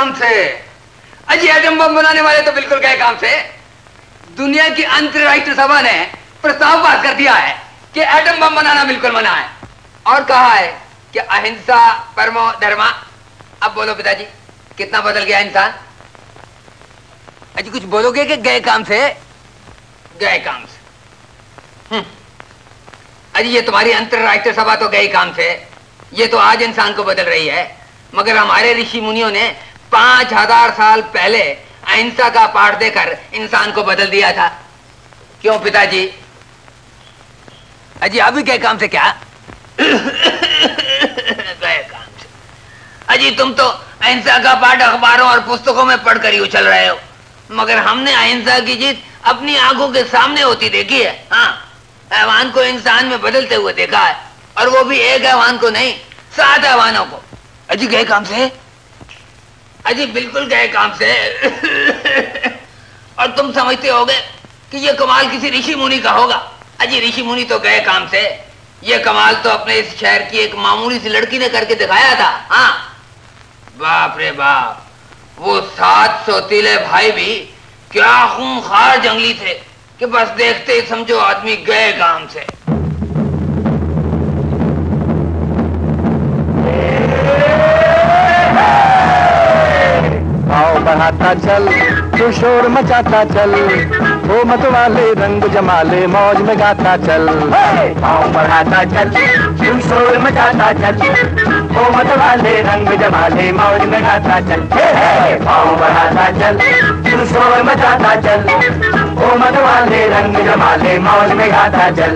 काम से। अजी एटम बम बनाने वाले तो बिल्कुल गए काम से। दुनिया की अंतर्राष्ट्रीय सभा ने प्रस्ताव पास कर दिया है कि एटम बम बनाना बिल्कुल मना है, और कहा है कि अहिंसा परमो धर्मा। अब बोलो पिताजी, कितना बदल गया इंसान? अजी कुछ बोलोगे कि गए काम से? गए काम से। अजी ये तुम्हारी अंतर्राष्ट्रीय सभा तो गई काम से, ये तो आज इंसान को बदल रही है, मगर हमारे ऋषि मुनियों ने 5000 साल पहले अहिंसा का पाठ देकर इंसान को बदल दिया था। क्यों पिताजी? अजी अभी गए काम से क्या? गए काम से। अजी तुम तो अहिंसा का पाठ अखबारों और पुस्तकों में पढ़कर ही उछल रहे हो, मगर हमने अहिंसा की जीत अपनी आंखों के सामने होती देखी है। हाँ, हैवान को इंसान में बदलते हुए देखा है, और वो भी एक हैवान को नहीं, 7 हैवानों को। अजी गए काम से? अजी बिल्कुल गए काम से। और तुम समझते होगे कि ये कमाल किसी ऋषि मुनि का होगा। अजी ऋषि मुनि तो गए काम से, ये कमाल तो अपने इस शहर की एक मामूली सी लड़की ने करके दिखाया था। हाँ, बाप रे बाप, वो 7 सौतीले भाई भी क्या खूंखार जंगली थे कि बस देखते ही समझो आदमी गए काम से। पाँव बढ़ाता चल, तू शोर मचाता चल, वो मत वाले रंग जमाले मौज में गाता चल। पाँव बढ़ाता चल, तू शोर मचाता चल, वो मत वाले रंग जमाले मौज में गाता चल। पाँव बढ़ाता चल, तू शोर मचाता चल, वो मत वाले रंग जमाले मौज में गाता चल।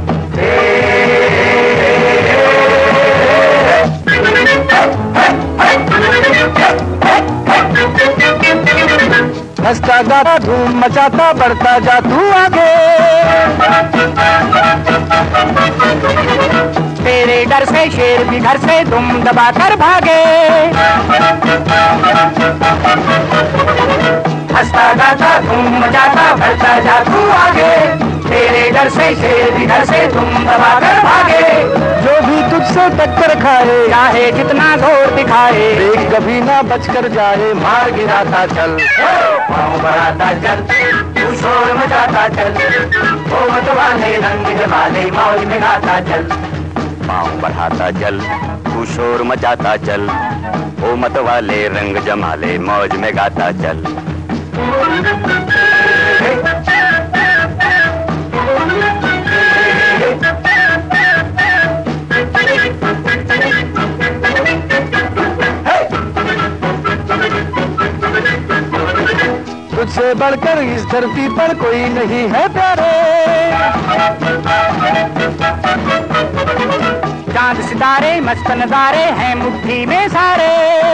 हंसता गाता धूम मचाता बढ़ता जा तू आगे, तेरे डर से शेर भी घर से दुम दबा कर भागे। हंसता गाता धूम मचाता बढ़ता जा तू आगे, तेरे डर से शेर भी घर से तुम दबा कर भागे। जो भी तुझसे टक्कर खाए चाहे जितना जोर दिखाए, देख कभी ना बचकर जाए, मार गिराता चल। पाँव बढ़ाता चल, तू शोर मचाता चल, वो मत वाले रंग जमाले मौज में गाता चल। पाँव बढ़ाता चल, तू शोर मचाता चल, वो मत वाले रंग जमाले मौज में गाता चल। तुझसे बढ़कर इस धरती पर कोई नहीं है प्यारे, चांद सितारे मस्त नजारे हैं मुट्ठी में सारे।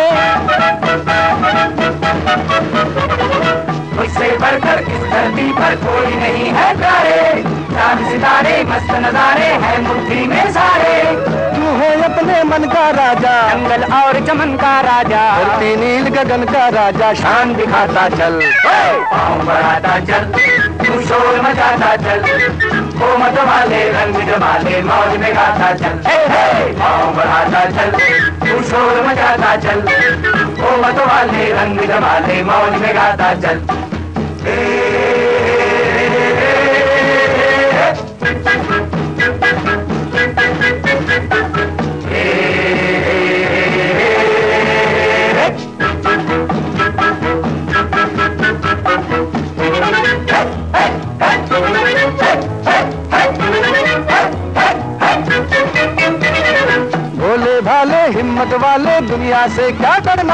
तुझसे बढ़कर इस धरती पर कोई नहीं है प्यारे, चांद सितारे मस्त नजारे हैं मुट्ठी में सारे। तू है अपने मन का राजा, जंगल और चमन का राजा, धरती नील गगन का राजा, शान दिखाता चल। पाँव बढ़ाता चल, तू शोर मचाता चल, वो मत वाले रंग जमाले मौज में गाता चल। पाँव बढ़ाता चल, तू शोर मचाता चल, वो मत वाले रंग जमाले मौज में गाता चल। भोले भाले हिम्मत वाले दुनिया से क्या डरना,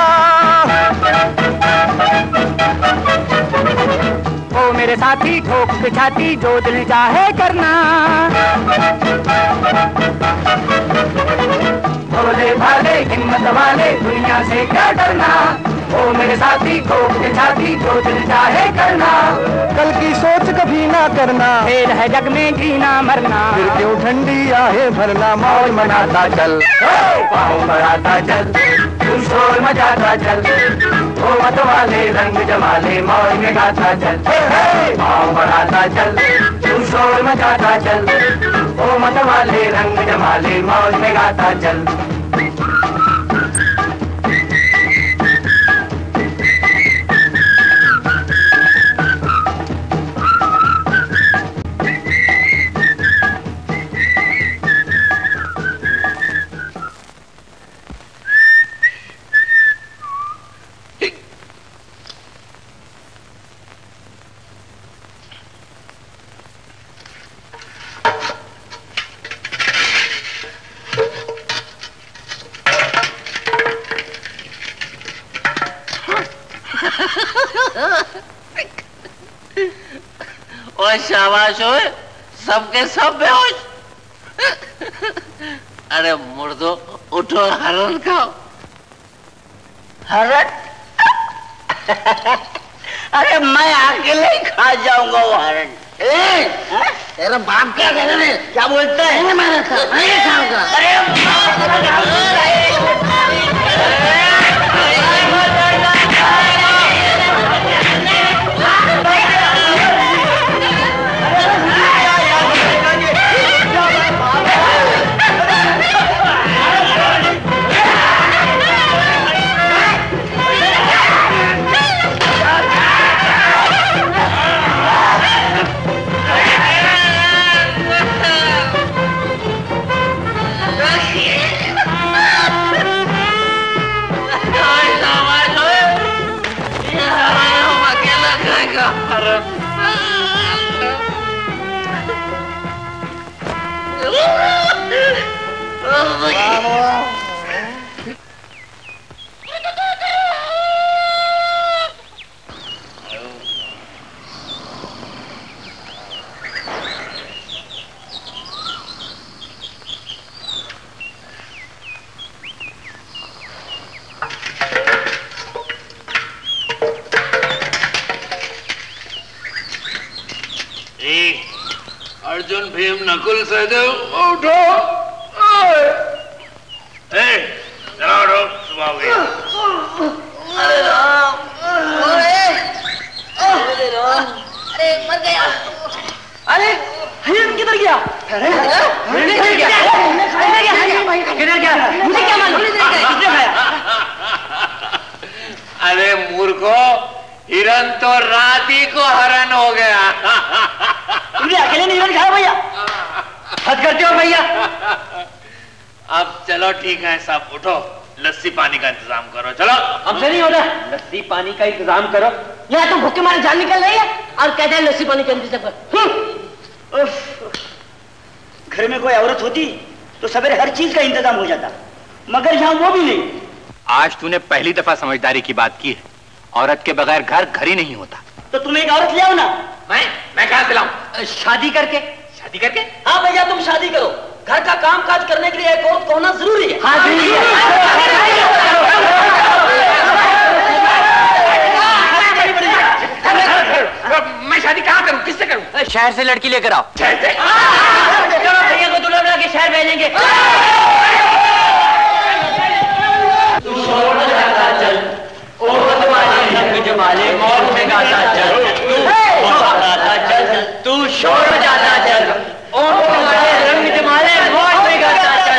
ओ मेरे साथी ठोक के छाती जो दिल चाहे करना। भोले भाले हिम्मत वाले दुनिया से क्या डरना, ओ मेरे साथी ठोक के छाती जो दिल चाहे करना। कल की सोच कभी ना करना, खेल है जग में जीना मरना, फिर क्यों ठंडी आहे भरना, मौज मनाता चल। पाँव बढ़ाता चल, तू शोर मचाता चल, ओ मत वाले रंग जमाले मौज में गाता चल। पाँव बढ़ाता चल, तू शोर मचाता चल, ओ मत वाले रंग जमाले मौज में गाता चल। और शाबाश हो, सबके सब बेहोश। अरे मुर्दो उठो, हरण खाओ। हरण? अरे मैं अकेले ही खा जाऊंगा वो हरण। तेरा बाप क्या कह रहे हैं? क्या बोलता है? मैं खाऊंगा। अर्जुन भीम नकुल सहदेव उठो। जरा उठो, सुबह हो गई। अरे राम, अरे मर गया। अरे हिरण किधर गया? किधर गया? मुझे क्या मालूम? किसने खाया? अरे मूर्खो, हिरण तो रात ही को हरण हो गया। तुमने अकेले नहीं हिरण खाया भैया? हद करते हो भैया। अब चलो ठीक है, सब उठो, लस्सी पानी का इंतजाम करो। चलो। हमसे नहीं होता, लस्सी पानी का इंतजाम करो। यहाँ तुम भूखे मारे जान निकल रही है और कहते हैं लस्सी पानी का इंतजाम करो। घर में कोई औरत होती तो सवेरे हर चीज का इंतजाम हो जाता, मगर यहाँ वो भी नहीं। आज तूने पहली दफा समझदारी की बात की है। औरत के बगैर घर ही नहीं होता। तो तुम एक औरत ले आओ ना। मैं कहाँ से लाऊं? शादी करके। शादी करके? हाँ भैया, तुम शादी करो। घर का काम काज करने के लिए एक औरत होना जरूरी है। हाँ जरूरी है। मैं शादी कहाँ करूं? किससे करूं? शहर से लड़की लेकर आओ। शहर से? चलो भैया को दुल्हा बना के शहर भेजेंगे। जमाले मौत में गाता चल, तू शोर मचाता चल, रंग जमाले मौत में गाता चल।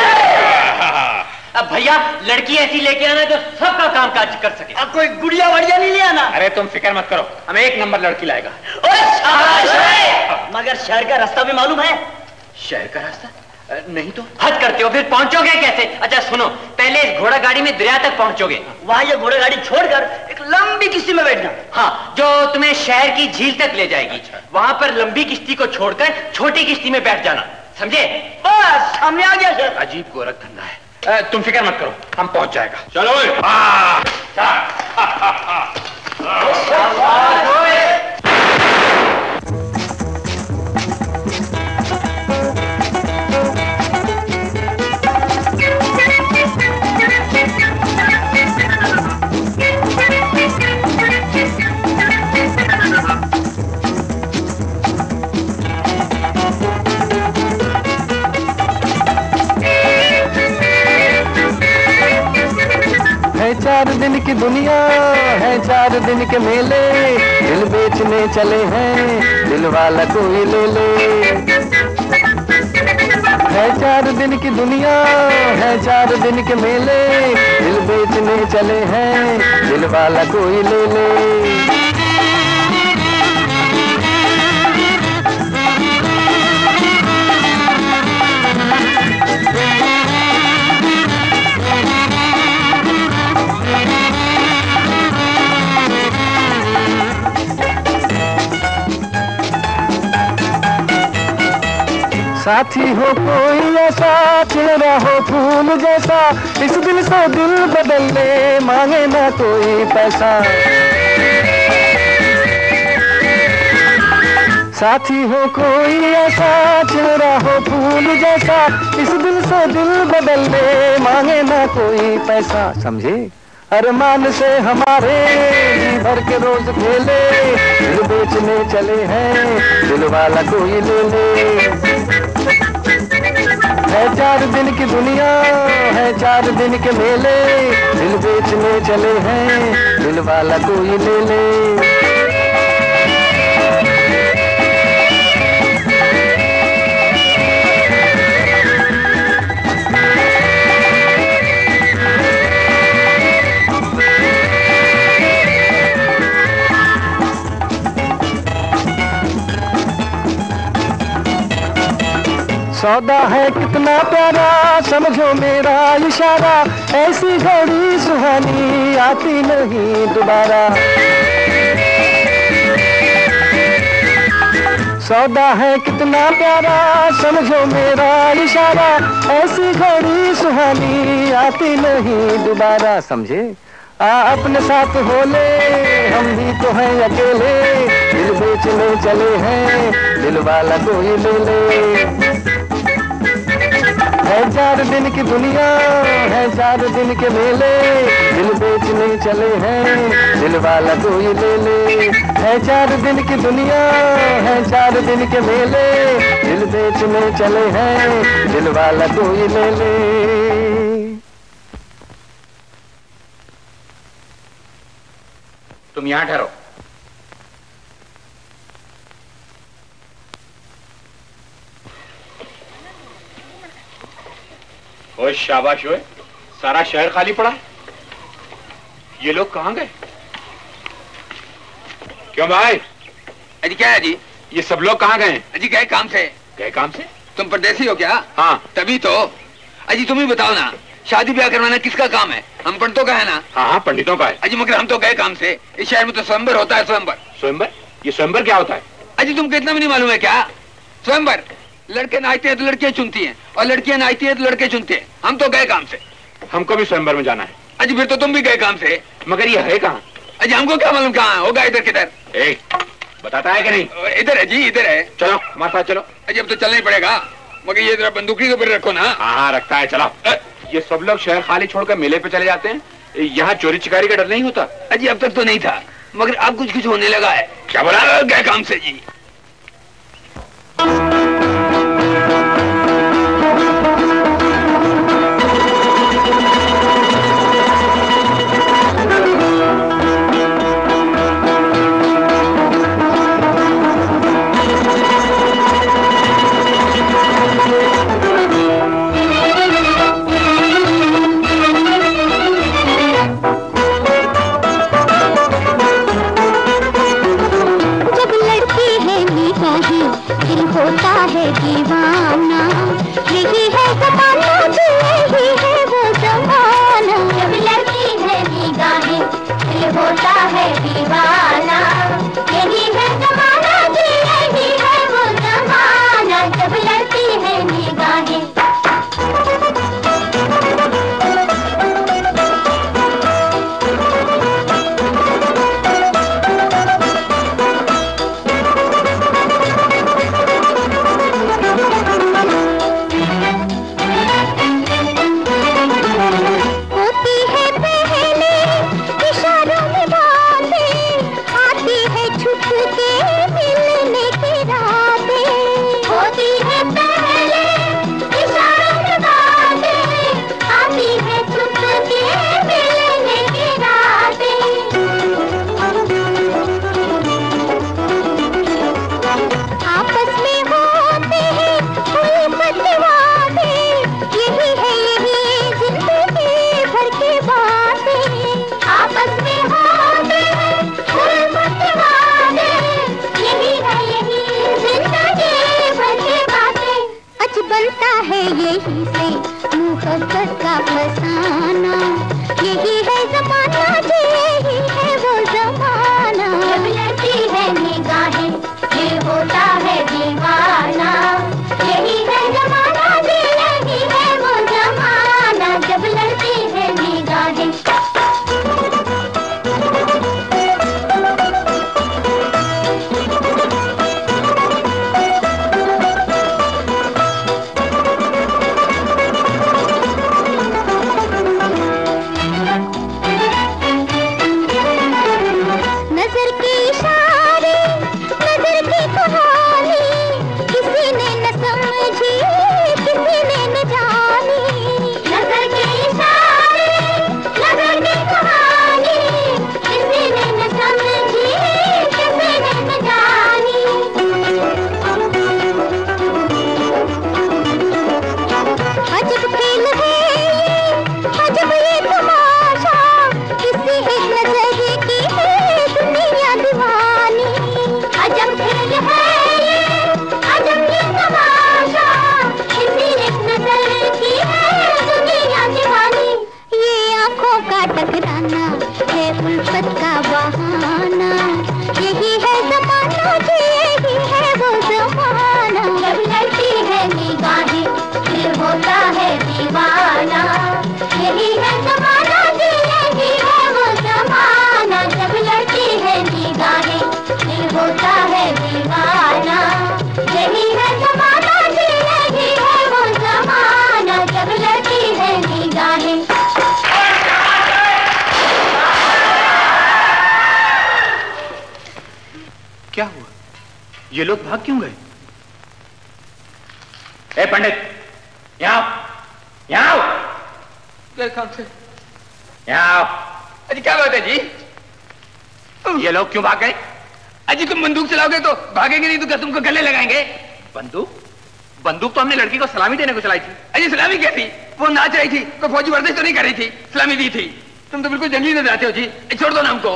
अब भैया लड़की ऐसी लेके आना जो सबका काम काज कर सके। अब कोई गुड़िया वड़िया नहीं ले आना। अरे तुम फिक्र मत करो, हम एक नंबर लड़की लाएगा। मगर शहर का रास्ता भी मालूम है? शहर का रास्ता नहीं तो? हद करते हो, फिर पहुंचोगे कैसे? अच्छा सुनो, पहले इस घोड़ा गाड़ी में दरिया तक पहुंचोगे। वहां ये घोड़ा गाड़ी छोड़कर एक लंबी किश्ती में बैठना। हाँ, जो तुम्हें शहर की झील तक ले जाएगी। वहां पर लंबी किश्ती को छोड़कर छोटी किश्ती में बैठ जाना, समझे? बस सामने आ गया सर। अजीब गोरख धंधा है। तुम फिक्र मत करो, हम पहुंच जाएगा। चलो। चार दिन की दुनिया है, 4 दिन के मेले, दिल बेचने चले हैं, दिल वाला कोई ले ले। है 4 दिन की दुनिया है, 4 दिन के मेले, दिल बेचने चले हैं, दिल वाला कोई ले ले। साथी हो कोई ऐसा, चेहरा हो फूल जैसा, इस दिल से दिल बदल ले, मांगे ना कोई पैसा। साथी हो कोई ऐसा, चेहरा हो फूल जैसा, इस दिल से दिल बदलने मांगे ना कोई पैसा, समझे? अरमान से हमारे जी भर के रोज खेले, दिल बेचने चले हैं, दिल वाला कोई ले ले। है 4 दिन की दुनिया, है 4 दिन के मेले, दिल बेचने चले हैं, दिल वाला कोई ले ले। सौदा है कितना प्यारा, समझो मेरा इशारा, ऐसी घड़ी सुहानी आती नहीं दोबारा। सौदा है कितना प्यारा, समझो मेरा इशारा, ऐसी घड़ी सुहानी आती नहीं दोबारा, समझे? अपने साथ हो ले, हम भी तो हैं अकेले, दिल बेचने चले हैं, दिल वाला कोई ले ले। है 4 दिन की दुनिया, है 4 दिन के मेले, दिल बेचने चले हैं, दिल वाला कोई ले ले। है 4 दिन की दुनिया, है 4 दिन के मेले, दिल बेचने चले हैं, दिल वाला कोई ले ले। तुम यहाँ ठहरो। ओए शाबाश, ओए सारा शहर खाली पड़ा है, ये लोग कहाँ गए? क्यों भाई? अजी क्या है जी? ये सब लोग कहाँ गए? अजी गए काम से। गए काम से? तुम परदेसी हो क्या? हाँ। तभी तो। अजी तुम ही बताओ ना, शादी ब्याह करवाना किसका काम है? हम पंडितों का है ना? हाँ हाँ, पंडितों का है। अजी मगर हम तो गए काम से। इस शहर में तो स्वयंवर होता है। स्वयंवर? स्वयंवर? ये स्वयंवर क्या होता है? अजी तुमको इतना भी नहीं मालूम है क्या? स्वयंवर, लड़के नाचते हैं तो लड़कियां चुनती हैं, और लड़कियां नाचती हैं तो लड़के चुनते हैं। हम तो गए काम से। हमको भी स्वयंवर में जाना है। अजी फिर तो तुम भी गए काम से। मगर ये है कहाँ? अजी हमको क्या मालूम कहाँ होगा, इधर किधर। बताता है कि नहीं? इधर है जी, इधर है। चलो हमारे साथ चलो। अजी अब तो चलना ही पड़ेगा, मगर ये जरा बंदूकी के ऊपर रखो ना। हाँ हाँ रखता है, चलो। ये सब लोग शहर खाली छोड़कर मेले पे चले जाते हैं, यहाँ चोरी चिकारी का डर नहीं होता? अजी अब तक तो नहीं था, मगर अब कुछ कुछ होने लगा है। क्या बोला? गए काम से जी। होता है दीवाना, यही है ज़माना, यही है वो ज़माना। जब लड़की है निगाहें, दिल होता है दीवाना, यही है ज़माना, यही है वो ज़माना। जब लड़की है निगाहें। बनता है यही से मुहब्बत का फसाना, यही है ज़माना, यही है वो ज़माना। जब लड़की है निगाहें, ये होता है दीवाना, यही है ज़माना, यही है वो ज़माना। जब लड़की है निगाहें। ये लोग भाग क्यों गए? ए पंडित, यहाँ आओ। काम से यहाँ आओ। अजी क्या बात है जी? ये लोग क्यों भाग गए? अजी तुम बंदूक चलाओगे तो भागेंगे, नहीं तो क्या तुमको गले लगाएंगे? बंदूक तो हमने लड़की को सलामी देने को चलाई थी। अजी सलामी क्या थी? वो नाच रही थी, कोई फौजी वर्जिश तो नहीं कर रही थी, सलामी दी थी। तुम तो बिल्कुल जंगली नजर आते हो जी, छोड़ दो ना हमको।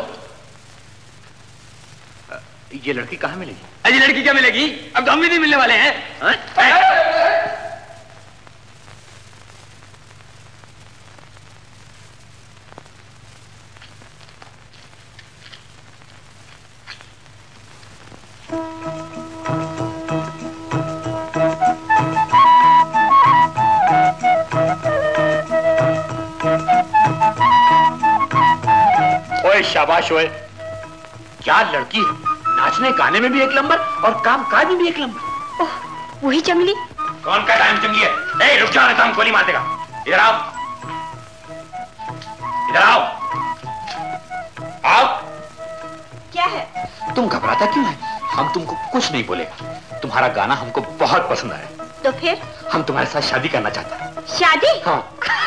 ये लड़की कहाँ मिलेगी? अजी लड़की क्या मिलेगी? अब तो हम भी नहीं मिलने वाले हैं। शाबाश ओए, क्या लड़की है, नाचने गाने में भी एक नंबर और काम काज में भी एक नंबर। ओह, वही जंगली। कौन का टाइम जंगली है? ए, रुक जाओ, हम गोली मार देगा। इधर आओ, इधर आओ, आओ। क्या है? तुम घबराता क्यों है? हम तुमको कुछ नहीं बोलेगा। तुम्हारा गाना हमको बहुत पसंद आया। तो फिर? हम तुम्हारे साथ शादी करना चाहते हैं। शादी? हाँ।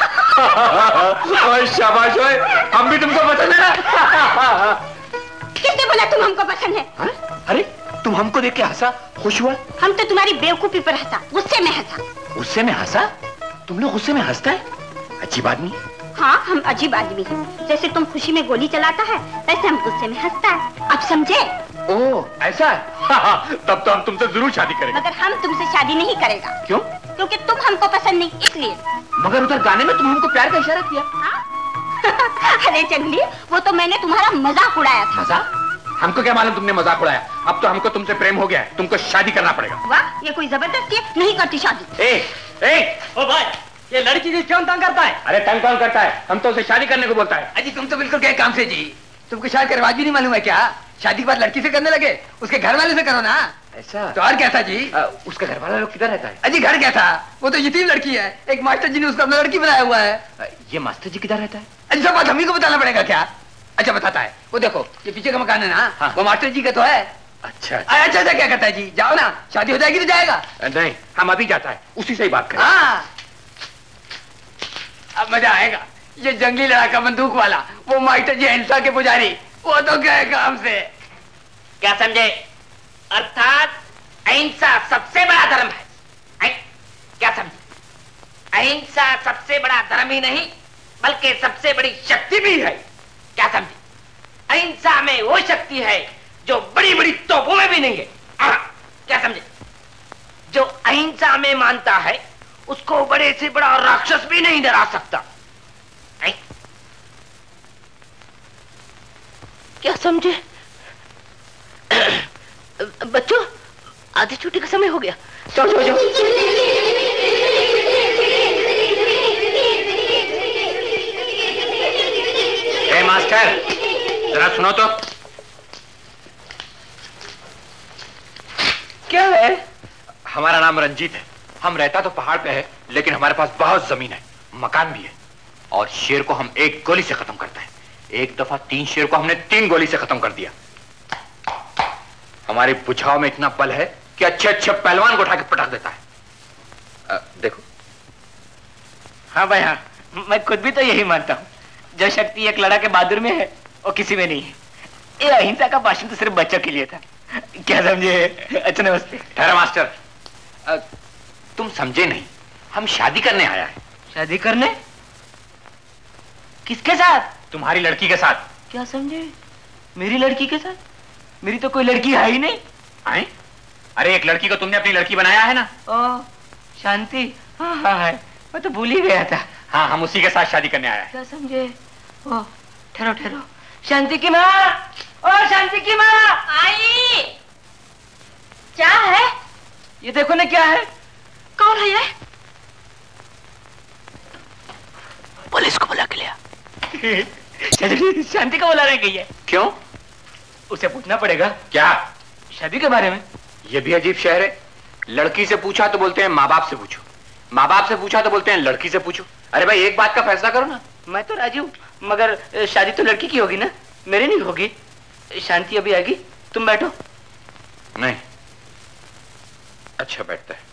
शाबाश ओए, हम भी तुमको पसंद है ना? किसने बोला तुम हमको पसंद है? हा? अरे तुम हमको देख के हंसा, खुश हुआ? हम तो तुम्हारी बेवकूफी पर हंसा, गुस्से में हंसा। गुस्से में हंसा? तुम लोग गुस्से में हंसता है? अजीब आदमी। हाँ, हम अजीब आदमी हैं। जैसे तुम खुशी में गोली चलाता है, वैसे हम गुस्से में हंसता है। अब समझे? ओह, ऐसा है? तब तो हम तुमसे जरूर शादी करेंगे। मगर हम तुमसे शादी नहीं करेगा। क्यों? क्योंकि तुम हमको पसंद नहीं, इसलिए। मगर उधर गाने में तुम हमको प्यार का इशारा किया। अरे जंगली, वो तो मैंने तुम्हारा मजाक उड़ाया था। मजाक? हमको क्या मालूम तुमने मजाक उड़ाया। अब तो हमको तुमसे प्रेम हो गया है, तुमको शादी करना पड़ेगा। वाह, ये कोई जबरदस्ती है, नहीं करती शादी। ओ भाई, ये लड़की जी क्यों तंग करता है? अरे तंग कौन करता है? हम तो उसे शादी करने को बोलता है। अजी तुम तो बिल्कुल गए काम से जी। तुमको शादी का रिवाज भी नहीं मालूम है क्या? शादी के बाद लड़की से करने लगे, उसके घर वाले से करो ना। ऐसा? तो और क्या था जी? उसका घर वाला लोग किधर रहता है? अजी घर क्या था, वो तो यतीम लड़की है। एक मास्टर जी ने उसको अपना लड़की बनाया हुआ है। ये मास्टर जी किधर रहता है? अजी सब बात हम ही को बताना पड़ेगा क्या? अच्छा बताता है। वो देखो, ये पीछे का मकान है ना, हाँ। वो मास्टर जी का तो है। अच्छा अच्छा क्या करता है जी? जाओ ना, शादी हो जाएगी तो जाएगा। नहीं, हम अभी जाता है, उसी से ही बात करें। हाँ, अब मजा आएगा। ये जंगली लड़का बंदूक वाला, वो मास्टर जी हिंसा के पुजारी, वो तो गए काम से। क्या समझे? अर्थात अहिंसा सबसे बड़ा धर्म है। क्या समझे? अहिंसा सबसे बड़ा धर्म ही नहीं, बल्कि सबसे बड़ी शक्ति भी है। क्या समझे? अहिंसा में वो शक्ति है जो बड़ी बड़ी तोपों में भी नहीं है। क्या समझे? जो अहिंसा में मानता है, उसको बड़े से बड़ा राक्षस भी नहीं डरा सकता। क्या समझे? बच्चों, आधी छुट्टी का समय हो गया। चलो जाओ। ए मास्टर, जरा सुनो तो। क्या है? हमारा नाम रंजीत है। हम रहता तो पहाड़ पे है, लेकिन हमारे पास बहुत जमीन है, मकान भी है, और शेर को हम एक गोली से खत्म करते हैं। एक दफा 3 शेर को हमने 3 गोली से खत्म कर दिया। हमारे बुझाव में इतना बल है कि अच्छे अच्छे पहलवान को उठा के पटक देता है। देखो। हाँ भाई हाँ, मैं खुद भी तो यही मानता हूँ। जो शक्ति एक लड़ा के बहादुर में है, वो किसी में नहीं है। ये अहिंसा का भाषण तो सिर्फ बच्चों के लिए था। क्या समझे? अच्छा नमस्ते। ठहरो मास्टर, तुम समझे नहीं, हम शादी करने आया है। शादी करने? किसके साथ? तुम्हारी लड़की के साथ। क्या समझे? मेरी लड़की के साथ? मेरी तो कोई लड़की है ही नहीं। आए? अरे एक लड़की को तुमने अपनी लड़की बनाया है ना? ओ, शांति। हाँ हाँ है, मैं तो भूल ही गया था। हाँ, हम उसी के साथ शादी करने आया है। क्या समझे? ओ, ठहरो ठहरो। शांति की माँ, ओ शांति की माँ आई। क्या है? ये देखो ना क्या है। कौन है ये? पुलिस को बुला के लिया। शांति को बुला रहे गई है। क्यों? उसे पूछना पड़ेगा। क्या? शादी के बारे में। ये भी अजीब शहर है। लड़की से पूछा तो बोलते हैं माँ बाप से पूछो, माँ बाप से पूछा तो बोलते हैं लड़की से पूछो। अरे भाई एक बात का फैसला करो ना। मैं तो राजी हूँ, मगर शादी तो लड़की की होगी ना, मेरी नहीं होगी। शांति अभी आएगी, तुम बैठो। नहीं, अच्छा बैठता है।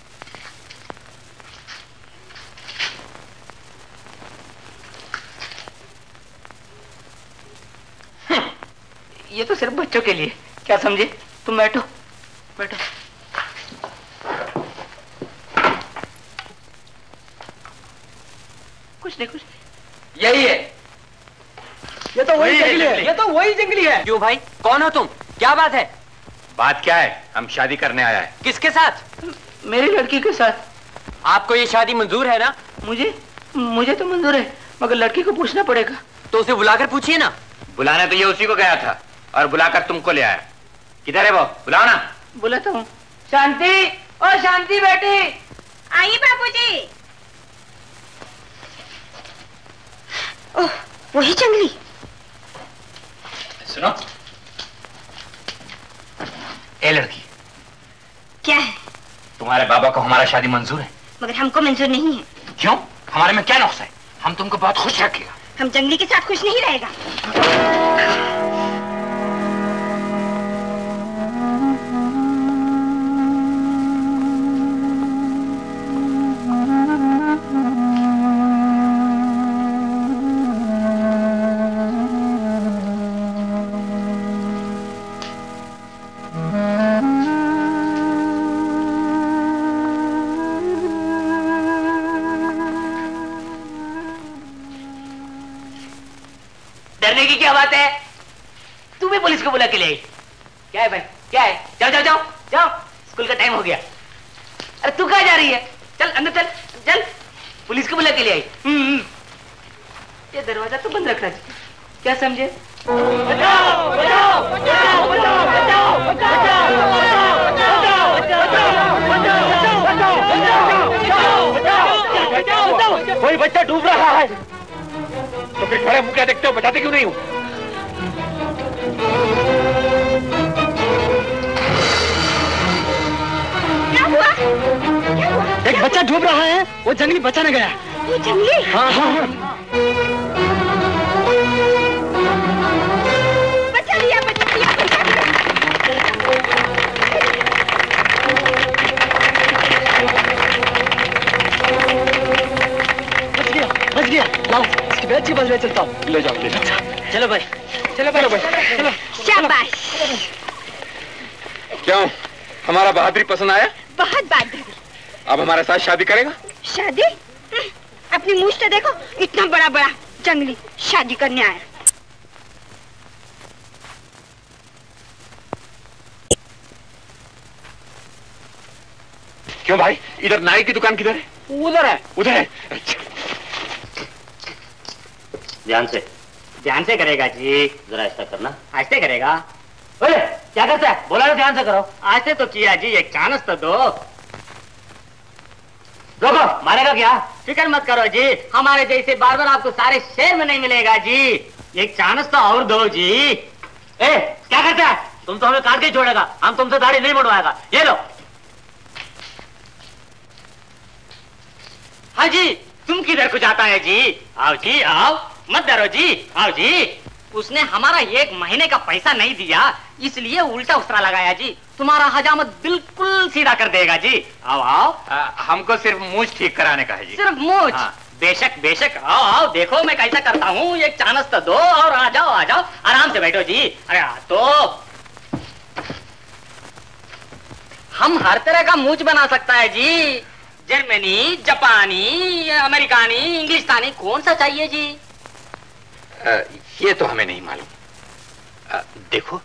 ये तो सिर्फ बच्चों के लिए, क्या समझे? तुम बैठो बैठो। कुछ नहीं कुछ नहीं। यही है, ये तो वही जंगली है, ये तो वही जंगली है। क्यों भाई, कौन हो तुम? क्या बात है? बात क्या है? हम शादी करने आया है। किसके साथ? मेरी लड़की के साथ। आपको ये शादी मंजूर है ना? मुझे तो मंजूर है, मगर लड़की को पूछना पड़ेगा। तो उसे बुलाकर पूछिए ना। बुलाने तो ये उसी को गया था और बुलाकर तुमको ले आया। किधर है वो? बुलाओ ना। बुलाता हूँ। शांति, ओ शांति बेटी। आइए बाबूजी। ओह, वही जंगली। सुनो, ए लड़की, क्या है? तुम्हारे बाबा को हमारा शादी मंजूर है, मगर हमको मंजूर नहीं है। क्यों? हमारे में क्या नुक्स है? हम तुमको बहुत खुश रखेगा। हम जंगली के साथ खुश नहीं रहेगा। डरने की क्या बात है? तू भी पुलिस को बुला के ले आई। क्या है भाई, क्या है? जाओ जाओ जाओ जाओ, स्कूल का टाइम हो गया। अरे तू कहाँ जा रही है? चल अंदर चल चल, पुलिस को बुला के ले आई। ये दरवाजा तो बंद रखना चाहिए, क्या समझे? बचाओ बचाओ बचाओ बचाओ बचाओ बचाओ, कोई बच्चा डूब रहा है। तो फिर खड़े मुंह क्या देखते हो? बचाते क्यों नहीं हो? क्या हुआ? क्या हुआ? एक बच्चा डूब रहा है, वो जंगली बचाने गया। वो जंगली? हाँ हाँ हाँ। बचा लिया बचा लिया बचा लिया। बच गया। लाओ इसकी बैठ की बस ले चलता हूँ। ले जाओ ले जाओ। चलो भाई चलो भाई चलो। शाबाश। क्यों, हमारा बहादुरी पसंद आया? बहुत बहादुर। अब हमारे साथ शादी करेगा? शादी? अपनी मूछ तो देखो, इतना बड़ा बड़ा जंगली शादी करने आया। क्यों भाई, इधर नाई की दुकान किधर है? उधर है। उधर है? अच्छा। ध्यान से करेगा जी, जरा ऐसा करना। आस्ते करेगा। ओए क्या करता है? बोला ना ध्यान से करो। आस्ते तो किया जी, एक चांस तो दो। रोको, मारेगा क्या? फिक्र मत करो जी, हमारे जैसे बार बार आपको सारे शहर में नहीं मिलेगा जी। एक चांस तो और दो जी। ए क्या करता है? तुम तो हमें काट के छोड़ेगा, हम तुमसे दाढ़ी नहीं मुड़वाएगा। ये लो। हाँ जी, तुम किधर को जाता है जी? आओ जी आओ, मत डरो जी, आओ जी। उसने हमारा 1 महीने का पैसा नहीं दिया, इसलिए उल्टा उसरा लगाया जी। तुम्हारा हजामत बिल्कुल सीधा कर देगा जी। आओ आओ। हमको सिर्फ मूछ ठीक कराने का है जी। सिर्फ मूछ? हाँ। बेशक बेशक, आओ आओ, देखो मैं कैसा करता हूँ। एक चांस तो दो और आ जाओ आराम से बैठो जी। अरे तो हम हर तरह का मूछ बना सकता है जी। जर्मनी, जापानी, अमेरिकानी, इंग्लिशतानी, कौन सा चाहिए जी? ये तो हमें नहीं मालूम। देखो,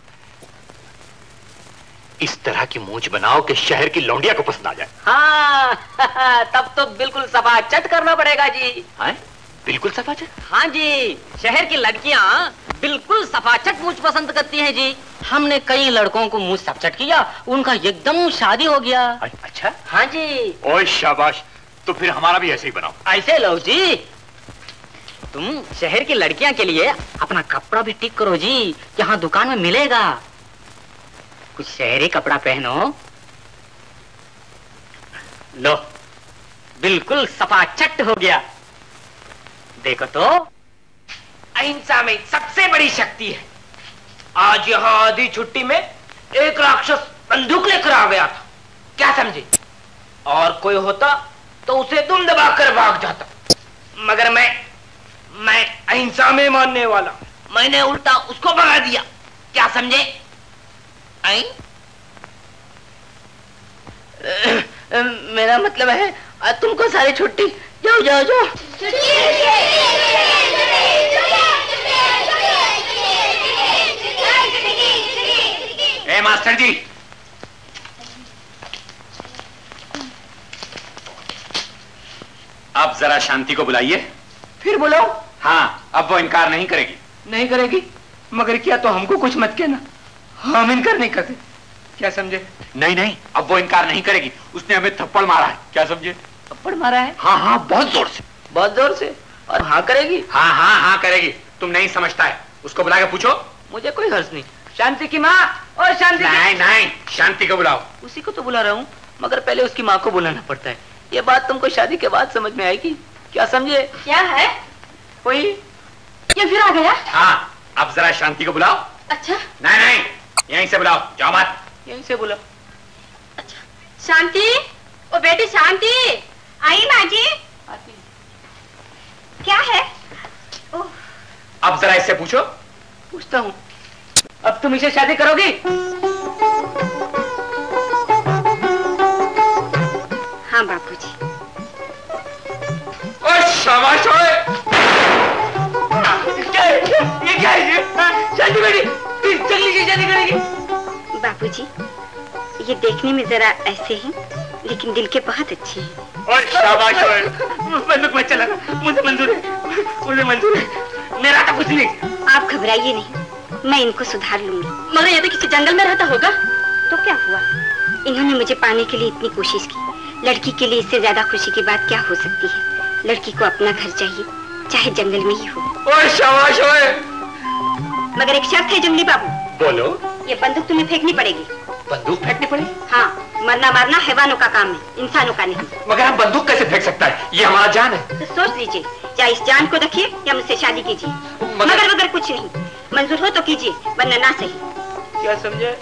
इस तरह की मूछ बनाओ कि शहर की लौंडिया को पसंद आ जाए। हाँ तब तो बिल्कुल सफा चट करना पड़ेगा जी। हाँ? बिल्कुल सफा चट? हाँ जी, शहर की लड़कियां बिल्कुल सफाचट मूछ पसंद करती हैं जी। हमने कई लड़कों को मूछ सफचट किया, उनका एकदम शादी हो गया। अच्छा? हाँ जी। ओए शाबाश, तो फिर हमारा भी ऐसे ही बनाओ। ऐसे लो जी। तुम शहर की लड़कियां के लिए अपना कपड़ा भी ठीक करो जी, यहाँ दुकान में मिलेगा। कुछ शहरी कपड़ा पहनो। लो, बिल्कुल सफाचट हो गया। देखो तो, अहिंसा में सबसे बड़ी शक्ति है। आज यहाँ आधी छुट्टी में एक राक्षस बंदूक लेकर आ गया था, क्या समझे? और कोई होता तो उसे तुम दबाकर भाग जाता, मगर मैं अहिंसा में मानने वाला, मैंने उल्टा उसको भगा दिया। क्या समझे? मेरा मतलब है तुमको सारी छुट्टी। जाओ जाओ जाओ। ए मास्टर जी, अब जरा शांति को बुलाइए। फिर बुलाओ? हाँ, अब वो इनकार नहीं करेगी। नहीं करेगी? मगर क्या तो हमको कुछ मत कहना, हम इनकार नहीं करते। क्या समझे? नहीं नहीं, अब वो इनकार नहीं करेगी। उसने हमें थप्पड़ मारा है, क्या समझे? थप्पड़ मारा है? हाँ हाँ, बहुत जोर से। बहुत जोर से? और हाँ करेगी? हाँ हाँ हाँ करेगी। तुम नहीं समझता है, उसको बुला के पूछो। मुझे कोई हर्ष नहीं। शांति की माँ, और शांति नहीं नहीं, शांति को बुलाओ। उसी को तो बुला रहा हूँ, मगर पहले उसकी माँ को बुलाना पड़ता है। ये बात तुमको शादी के बाद समझ में आएगी। क्या समझे? क्या है? कोई ये फिर आ गया? हाँ, अब जरा शांति को बुलाओ। अच्छा। नहीं नहीं, यहीं से बुलाओ, जाओ मत। यहीं से बुलाओ। अच्छा। शांति, ओ बेटी शांति, आई माँ जी। आती। क्या है? ओह। अब जरा इससे पूछो। पूछता हूँ, अब तुम इसे शादी करोगी? हाँ बापूजी। शाबाश ओए। ये क्या है? शादी बेटी जंगली से शादी करेगी? बापूजी, ये देखने में जरा ऐसे हैं, लेकिन दिल के बहुत अच्छे हैं। और शाबाश ओए। बंदूक मत चला, मुझे मंजूर है, मुझे मंजूर है, मेरा तो कुछ नहीं। आप घबराइए नहीं, मैं इनको सुधार लूंगी। मगर ये तो किसी जंगल में रहता होगा। तो क्या हुआ? इन्होंने मुझे पाने के लिए इतनी कोशिश की। लड़की के लिए इससे ज्यादा खुशी की बात क्या हो सकती है? लड़की को अपना घर चाहिए, चाहे जंगल में ही हो। और शाबाश ओए। मगर एक शर्त है जंगली बाबू। बोलो। ये बंदूक तुम्हें फेंकनी पड़ेगी। बंदूक फेंकनी पड़ेगी? हाँ, मरना मारना हैवानों का काम है, इंसानों का नहीं। मगर हम बंदूक कैसे फेंक सकता है? ये हमारा जान है। तो सोच लीजिए, या इस जान को रखिए या मुझसे शादी कीजिए। मगर कुछ नहीं, मंजूर हो तो कीजिए, वरना ना सही। क्या समझे?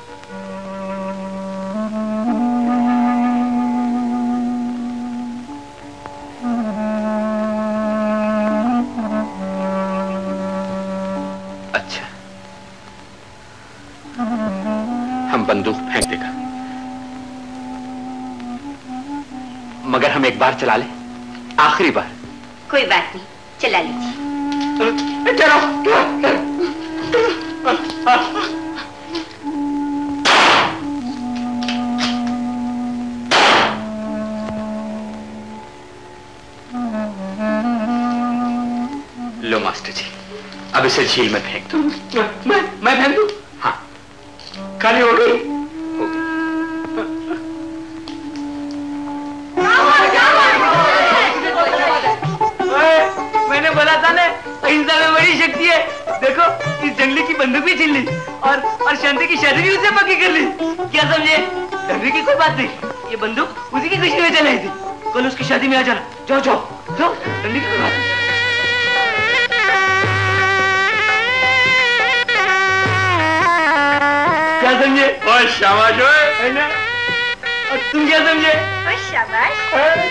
अच्छा, हम बंदूक फेंक देगा, मगर हम एक बार चला ले, आखिरी बार। कोई बात नहीं, चला लीजिए। चलो। लो मास्टर जी, अब इसे झील में फेंक दो। मैं फेंक दूं? हाँ। खाली हो गई? हो गई। मैंने बोला था ना, अहिंसा में बड़ी शक्ति है। देखो, इस जंगली की बंदूक भी छीन ली और शांति की शादी भी उससे पक्की कर ली। क्या समझे? डरने की कोई बात नहीं, ये बंदूक उसी की खुशी में चलाई थी। कल उसकी शादी में आ जाना। जाओ जाओ जाओ, डरने की कोई बात नहीं। क्या समझे? और शाबाश ओए। और तुम क्या समझे? शाबाश।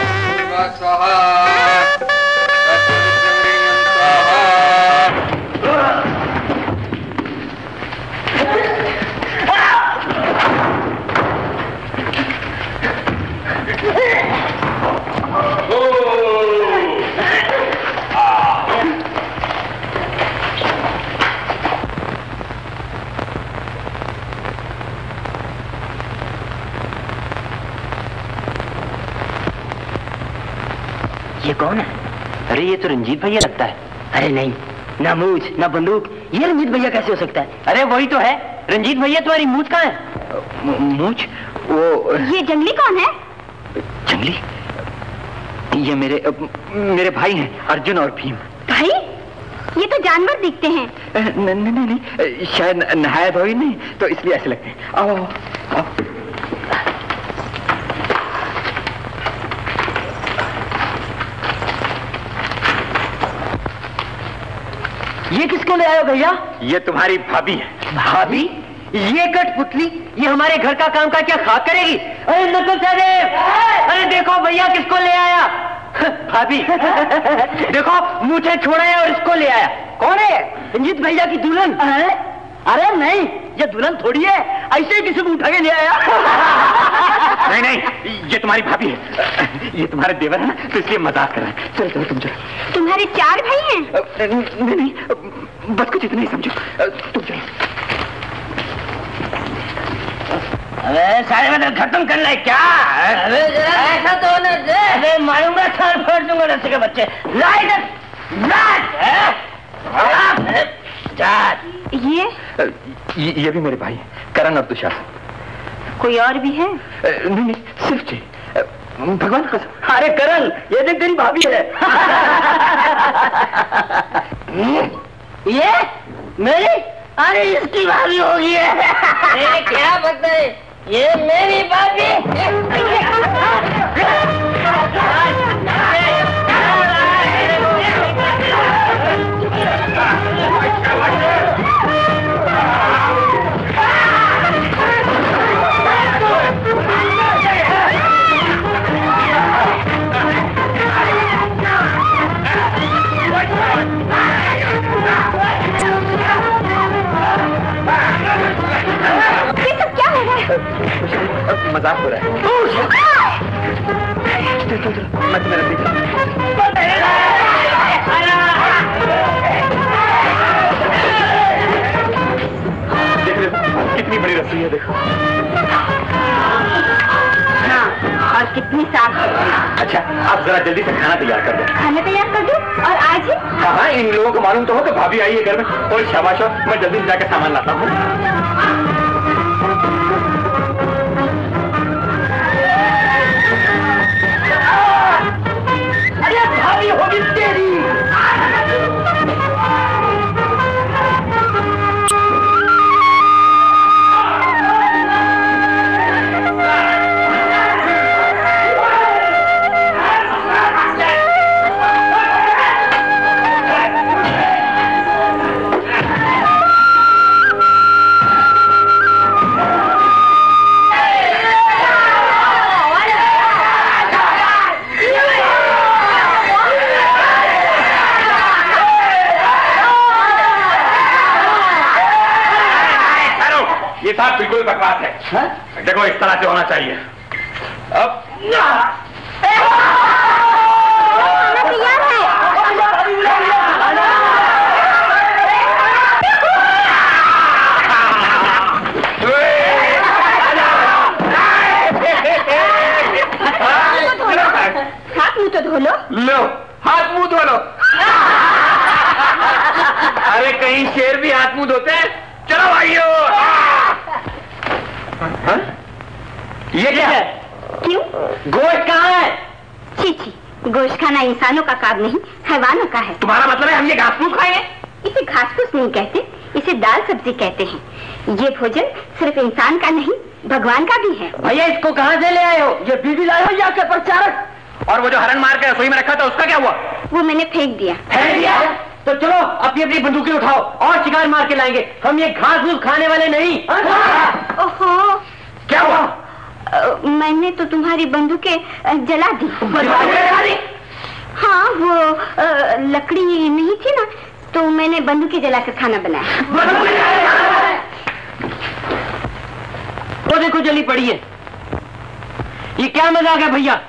ये कौन है? अरे ये तो रंजीत भैया लगता है। अरे नहीं, ना मूछ ना बंदूक, ये रंजीत भैया कैसे हो सकता है? अरे वही तो है, रंजीत भैया। तुम्हारी मूछ कहाँ है? मूछ? वो ये जंगली कौन है? जंगली? ये मेरे भाई हैं, अर्जुन और भीम। भाई? ये तो जानवर दिखते हैं। नहीं, शायद नहाया धोई नहीं तो इसलिए ऐसे लगते हैं। आओ आओ। ये किसको ले आयो भैया? ये तुम्हारी भाभी है। भाभी? ये कठपुतली ये हमारे घर का काम का क्या खाक करेगी? अरे नकुल साहब, अरे देखो भैया किसको ले आया। भाभी देखो मुझे छोड़ा और इसको ले आया। कौन है? रंजीत भैया की दुल्हन। अरे नहीं, ये दुल्हन थोड़ी है, ऐसे ही किसी को उठा के ले आया। नहीं नहीं, ये तुम्हारी भाभी है, ये तुम्हारे देवर है ना, तो इसलिए मजाक कर रहे हैं। चलो चलो तुम चलो। तुम्हारे 4 भाई हैं? नहीं नहीं, बस कुछ इतना ही समझो, तुम चलो। अरे सारे मतलब खत्म कर ले क्या? अरे ऐसा तो न दे। अरे मारूंगा, सर फोड़ दूंगा रस्सी के बच्चे। ये भी मेरे भाई हैं, करण और दुशासन। कोई और भी है? नहीं नहीं, सिर्फ जी, भगवान का कसम। अरे करण, ये देख तेरी भाभी है। ये मेरी? अरे इसकी भाभी होगी है। अरे क्या बताए, ये मेरी भाभी। मजाक हो रहा है। मैं तुम्हें रस्सी देख लो, कितनी बड़ी रस्सी है, देखो। हाँ, और कितनी साफ। अच्छा, आप जरा जल्दी से खाना तैयार कर दो। खाना तैयार कर दो? और आज ही? हाँ हाँ, इन लोगों को मालूम तो हो कि भाभी आई है घर में। और शाबाश हो, मैं जल्दी जाकर सामान लाता हूँ। होगी तेरी। ये साहब बिल्कुल बकवास है। देखो इस तरह से होना चाहिए। अब तैयार है। हाथ मुंह तो धो लो। लो, हाथ मुंह धो लो। अरे कहीं शेर भी हाथ मुंह धोते हैं? चलो भाइयों। ये क्या है? क्यों? गोश्त कहाँ है? छी छी, गोश्त खाना इंसानों का काम नहीं, हैवानों का है। तुम्हारा मतलब है हम ये घास फूस खाएंगे? इसे घास फूस नहीं कहते, इसे दाल सब्जी कहते हैं। ये भोजन सिर्फ इंसान का नहीं, भगवान का भी है। भैया इसको कहाँ से ले आए हो? ये बीवी लाए हो या के प्रचारक? और वो जो हरण मार के रसोई में रखा था उसका क्या हुआ? वो मैंने फेंक दिया। फेंक दिया? तो चलो अपनी अपनी बंदूकें उठाओ और शिकार मार के लाएंगे। हम ये घास फूस खाने वाले नहीं। ओहो, क्या हुआ? मैंने तो तुम्हारी बंदूकें जला दी। हाँ, वो लकड़ी नहीं थी ना, तो मैंने बंदूकें जलाकर खाना बनाया। वो देखो जली पड़ी है। ये क्या मजाक है भैया?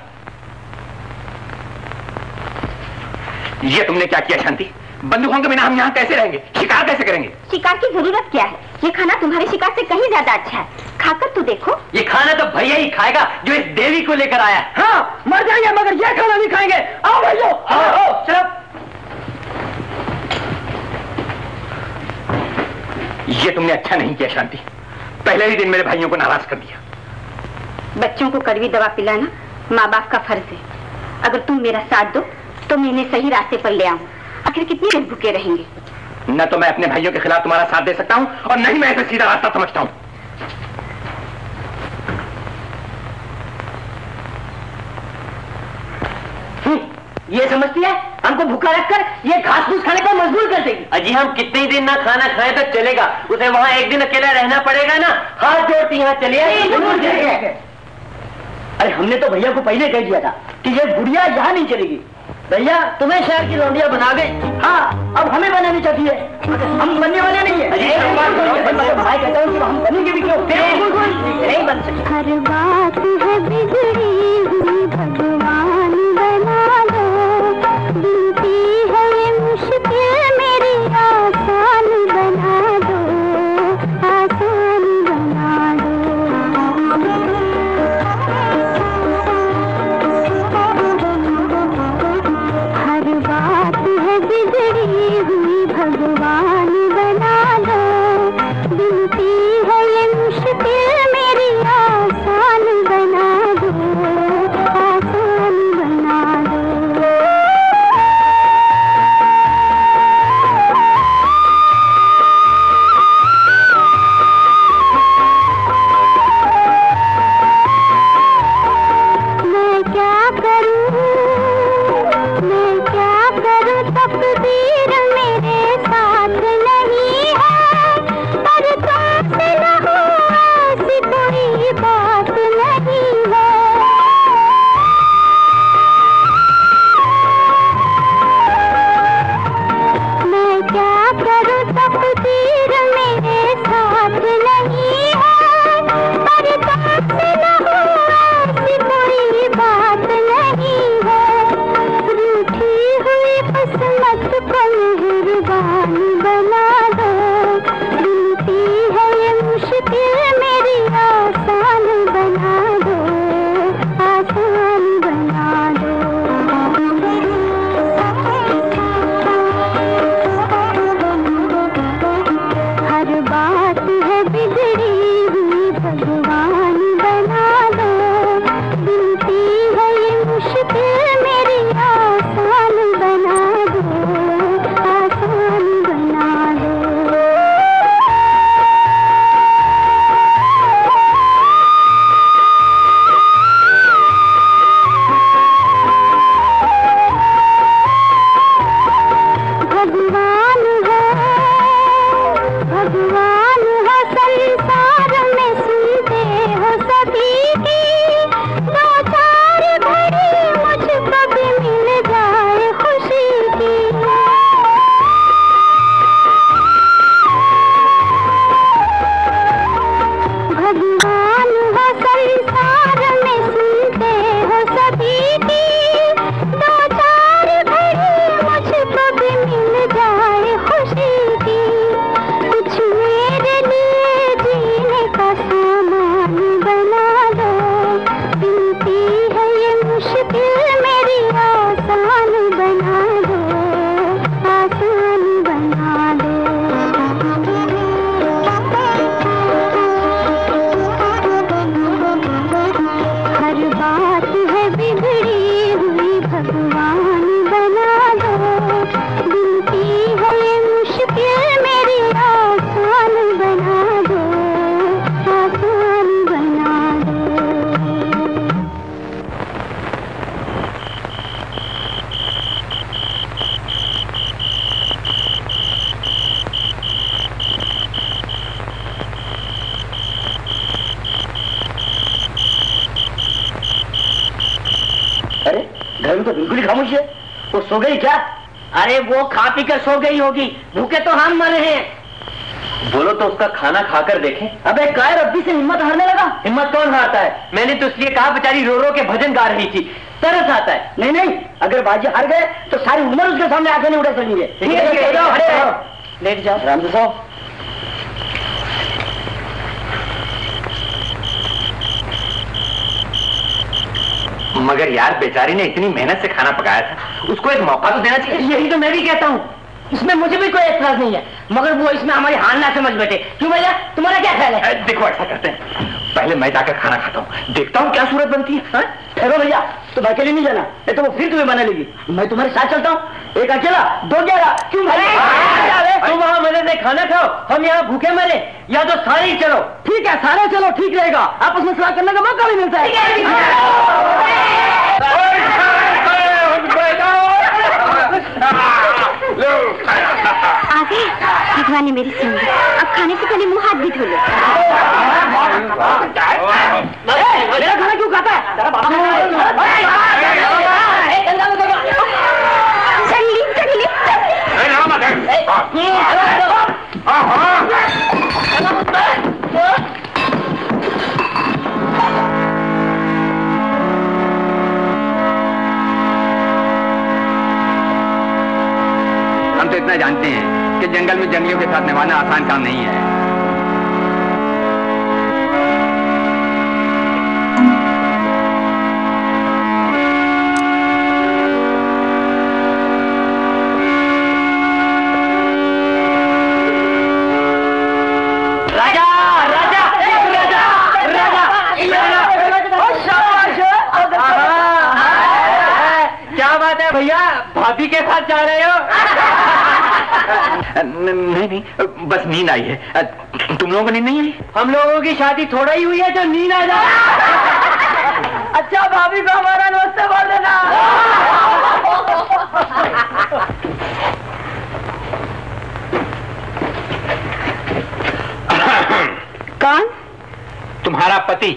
ये तुमने क्या किया शांति? बंदूकों के बिना हम यहाँ कैसे रहेंगे? शिकार कैसे करेंगे? शिकार की जरूरत क्या है? ये खाना तुम्हारे शिकार से कहीं ज्यादा अच्छा है, खाकर तो देखो। ये खाना तो भैया ही खाएगा जो इस देवी को लेकर आया। हाँ, मर जाएंगे मगर ये खाना नहीं खाएंगे। आओ भैया, आओ। चलो। ये तुमने अच्छा नहीं किया शांति, पहले ही दिन मेरे भाइयों को नाराज कर दिया। बच्चों को कड़वी दवा पिलाना माँ बाप का फर्ज है। अगर तुम मेरा साथ दो तो मैं इन्हें सही रास्ते पर ले आऊं। आखिर कितनी देर भूखे रहेंगे? न तो मैं अपने भाइयों के खिलाफ तुम्हारा साथ दे सकता हूं और न ही मैं इसे सीधा रास्ता समझता हूं। ये समझती है हमको भूखा रखकर ये घास फूस खाने पर मजबूर कर देगी। अजी हम कितने दिन ना खाना खाएं तो चलेगा, उसे वहां एक दिन अकेला रहना पड़ेगा ना। हाथ जोड़ती यहाँ चले आए। अरे हमने तो भैया को पहले कह दिया था कि ये गुड़िया यहाँ नहीं चलेगी। भैया तुम्हें शहर की लौंडिया बना गए, हाँ अब हमें बनानी चाहिए, हम बनने वाले नहीं है। भाई कहता हूँ कि हम बनेंगे भी क्यों, नहीं बन सकते। हर बात है बिगड़ी हुई भगवान बना दो, बिनती है ये मुश्किल मेरी आसान बना दो, आसान बना दो। हर बात है बिगड़ी हुई भगवान बना दो, बिनती है ये मुश्किल मेरी आसान बना दो, आसान बना दो। मैं क्या करूं, मैं क्या करूं, तकदीर मेरे साथ नहीं है, पर तुमसे न हो ऐसी कोई बात नहीं है। मैं क्या करूं, तकदीर मेरे साथ नहीं है, पर तुमसे न हो ऐसी कोई बात नहीं है। रूठी हुई किस्मत को मेहरबान बना दो, बिनती है ये मुश्किल मेरी आसान बना दो, आसान बना दो। हर बात है बिगड़ी हुई भगवान बना दो, बिनती है ये मुश्किल मेरी आसान बना दो, आसान बना दो। भगवान हो संसार में सुनते हो सभी की, दो चार घड़ी मुझको भी मिल जाए खुशी की। भगवान हो संसार में सुनते हो सभी की, दो चार घड़ी मुझको भी मिल जाए खुशी की। कुछ मेरे लिए जीने का सामान बना दो, बिनती है ये मुश्किल मेरी आसान बना दो, आसान बना दो। हर बात है बिगड़ी हुई भगवान बना दो, बिनती है ये मुश्किल मेरी आसान बना दो, आसान बना दो। अरे घर में तो बिल्कुल ही खामोश है, वो सो गई क्या? अरे वो खा पी कर सो गई होगी, भूखे तो हम मर रहे हैं। बोलो तो उसका खाना खाकर देखें। अबे कायर रब्बी से हिम्मत हारने लगा। हिम्मत कौन हारता है? मैंने तो इसलिए कहा, बेचारी रो रो के भजन गा रही थी, तरस आता है। नहीं नहीं, अगर बाजी हार गए तो सारी उम्र उसके सामने आके नहीं उठा सकेंगे। लेट जाओ रामजी साहब। मगर यार बेचारी ने इतनी मेहनत से खाना पकाया था, उसको एक मौका तो देना चाहिए। यही तो मैं भी कहता हूँ, इसमें मुझे भी कोई एतराज नहीं है, मगर वो इसमें हमारी हार ना समझ बैठे। क्यों भैया, तुम्हारा क्या ख्याल है? देखो ऐसा करते हैं, पहले मैं जाकर खाना खाता हूँ, देखता हूँ क्या सूरत बनती है। ठहरो भैया, तुम अकेले नहीं जाना, नहीं तो वो फिर तुम्हें बना लेगी। मैं तुम्हारे साथ चलता हूँ, एक अकेला दो ग्यारह। क्यों भाई? तुम वहाँ मजे से खाना खाओ, हम यहाँ भूखे मरे, या तो सारे ही चलो। ठीक है, सारे चलो, ठीक रहेगा, आपस में सलाह करने का मौका भी मिलता है। आगे भगवान ने मेरी सुन ली, अब खाने से पहले मुंह हाथ भी धो लो। मेरा खाना क्यों खाता है? हम तो इतना जानते हैं कि जंगल में जंगलियों के साथ निभाना आसान काम नहीं है। भैया भाभी के साथ जा रहे हो? नहीं, बस नींद आई है। तुम लोगों को नींद नहीं आई? हम लोगों की शादी थोड़ा ही हुई है जो नींद आ जाए। अच्छा भाभी को हमारा नमस्ते बोल देना। कौन? तुम्हारा पति।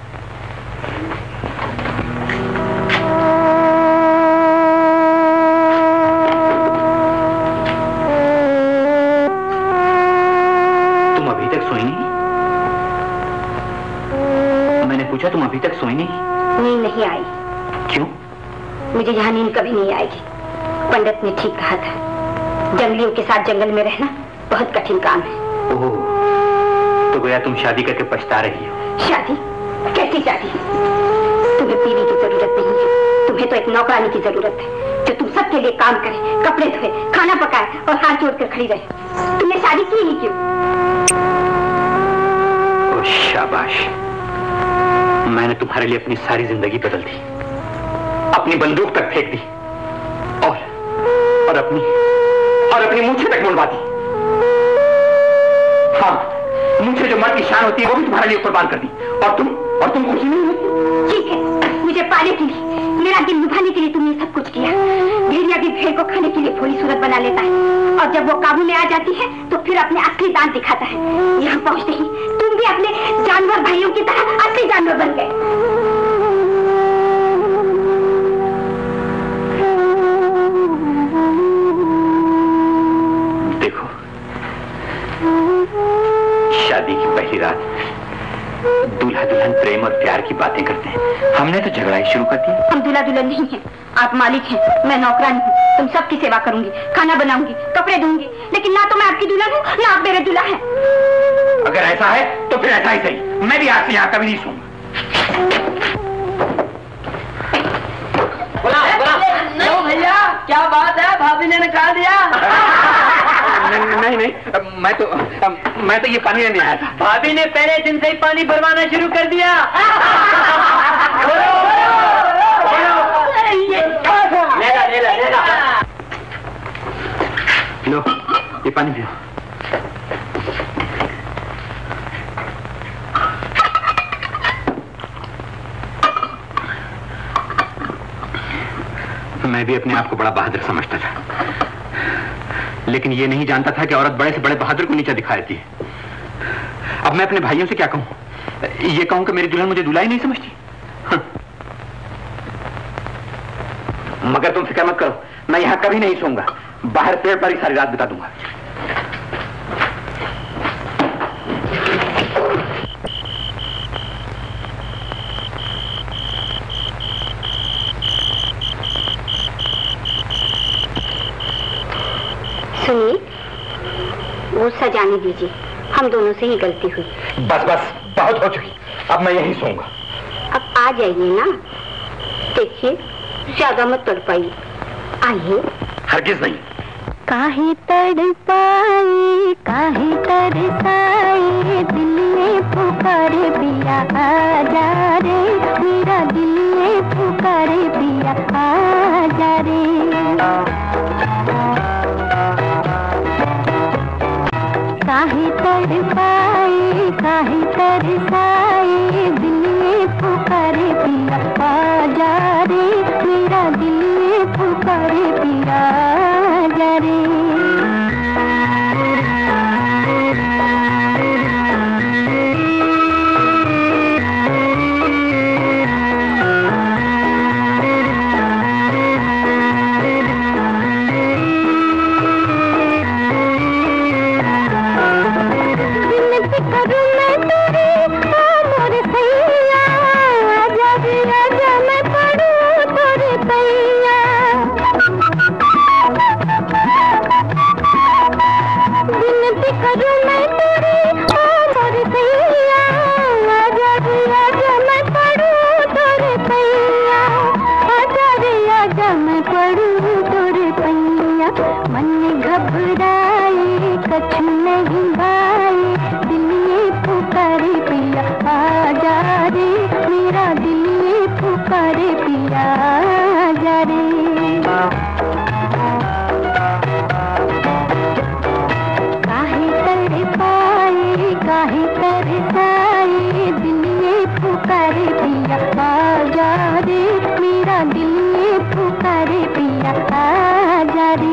पूछा, तुम अभी तक सोई नहीं? नींद नहीं आई। क्यों? मुझे यहाँ नींद कभी नहीं आएगी। पंडित ने ठीक कहा था, जंगलियों के साथ जंगल में रहना बहुत कठिन काम है। ओह, तो गोया तुम शादी करके पछता रही हो। शादी? कैसी शादी? तुम्हें पीने की जरूरत नहीं है, तुम्हें तो एक नौकरानी की जरूरत है जो तुम सबके लिए काम करे, कपड़े धोए, खाना पकाए और हाथ जोड़कर खड़ी रहे। तुमने शादी की ही क्यों? ओ शाबाश, मैंने तुम्हारे लिए अपनी सारी जिंदगी बदल दी, अपनी बंदूक तक फेंक दी और अपनी मूंछें तक मुड़वा दी। हाँ, मूंछें जो मर्द की शान होती है वो भी तुम्हारे लिए कुर्बान कर दी। और तुम खुशी नहीं होती? ठीक है, मुझे पाने के लिए, मेरा दिल निभाने के लिए तुमने सब कुछ किया। भेड़िया भी भेड़ को खाने के लिए भोली सूरत बना लेता है और जब वो काबू में आ जाती है तो फिर अपने असली दांत दिखाता है। यहाँ पहुँचते ही तुम भी अपने जानवर भाइयों की तरह असली जानवर बन गए। देखो, शादी की पहली रात दूल्हा दुल्हन प्रेम और प्यार की बातें करते हैं, हमने तो झगड़ा ही शुरू कर दिया। हम दूल्हा दुल्हन नहीं हैं, आप मालिक हैं, मैं नौकरानी हूँ। तुम सबकी सेवा करूंगी, खाना बनाऊंगी, कपड़े दूंगी, लेकिन ना तो मैं आपकी दुल्हन हूँ ना आप मेरे दूल्हा हैं। अगर ऐसा है तो फिर ऐसा ही सही, मैं भी आपसे यहाँ कभी नहीं सोऊंगा। भैया क्या बात है, भाभी ने निकाल दिया? नहीं, मैं तो ये पानी लेने आया था। भाभी ने पहले दिन से ही पानी भरवाना शुरू कर दिया। लो, ये पानी पियो। मैं भी अपने आप को बड़ा बहादुर समझता था, लेकिन ये नहीं जानता था कि औरत बड़े से बड़े बहादुर को नीचा दिखा देती है। अब मैं अपने भाइयों से क्या कहूं? ये कहूं कि मेरी दुल्हन मुझे दूल्हा ही नहीं समझती? मगर तुम फिक्र मत करो, मैं यहां कभी नहीं सोऊंगा, बाहर पेड़ पर ही सारी रात बिता दूंगा। सुनिए, गुस्सा जाने दीजिए, हम दोनों से ही गलती हुई। बस बहुत हो चुकी, अब मैं यहीं सोऊंगा। अब आ जाइए ना, देखिए ज्यादा मत तड़पाइए, आइए। हरगिज नहीं। काहे तड़पाए काहे तरसाए, दिल में पुकारे पिया आजा रे, मेरा दिल में पुकारे पिया आजा रे। काहे तड़पाए काहे तरसाए, दिल में पुकारे पिया आजा रे, मेरा दिल में पुकारे पिया आजा रे। पड़ू तोर पैया, मन घबराए कछु नहीं भाए, दिल ये पुकारे पिया आजा रे, मेरा दिल ये पुकारे पिया आजा रे। काहे तड़पाए काहे तरसाए, दिल ये पुकारे पिया आजा रे, मेरा दिल ये पुकारे पिया आजा रे।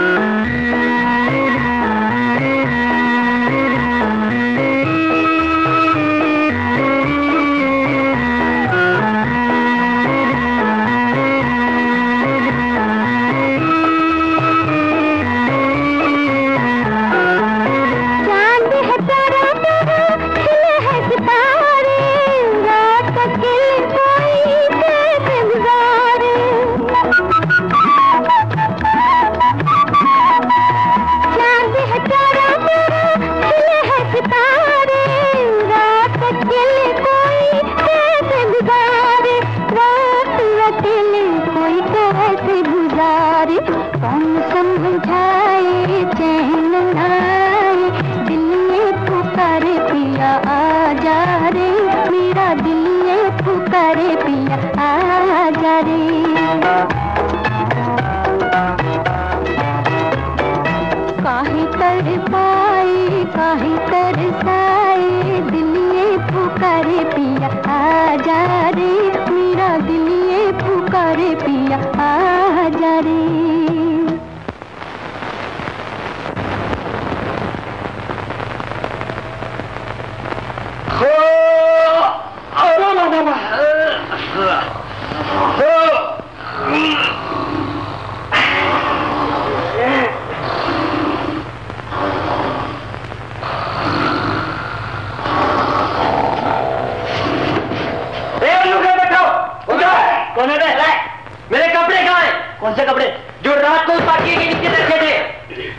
मेरे कपड़े कहाँ हैं? कौन से कपड़े? जो रात को पार्टी के नीचे रखे थे।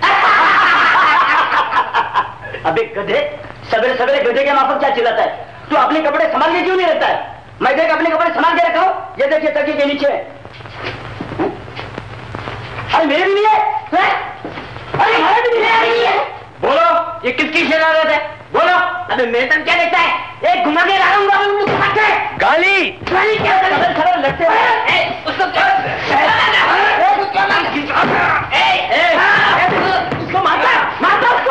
अबे गधे, सवेरे सवेरे गधे के माफक क्या चिल्लाता है? तू अपने कपड़े संभाल के क्यों नहीं रहता है? मैं देख अपने कपड़े संभाल के रखा हूं, ये देखिए तकिए के नीचे। अरे मेरे भी नहीं है? अरे हमारे भी नहीं है। बोलो, ये किसकी शरारत है? बोलो। अबे मेरे तक क्या देखता है? एक घुमा के रहा हूँ गाली गाली क्या लगते हैं? उसको क्या उसको मारता उसको।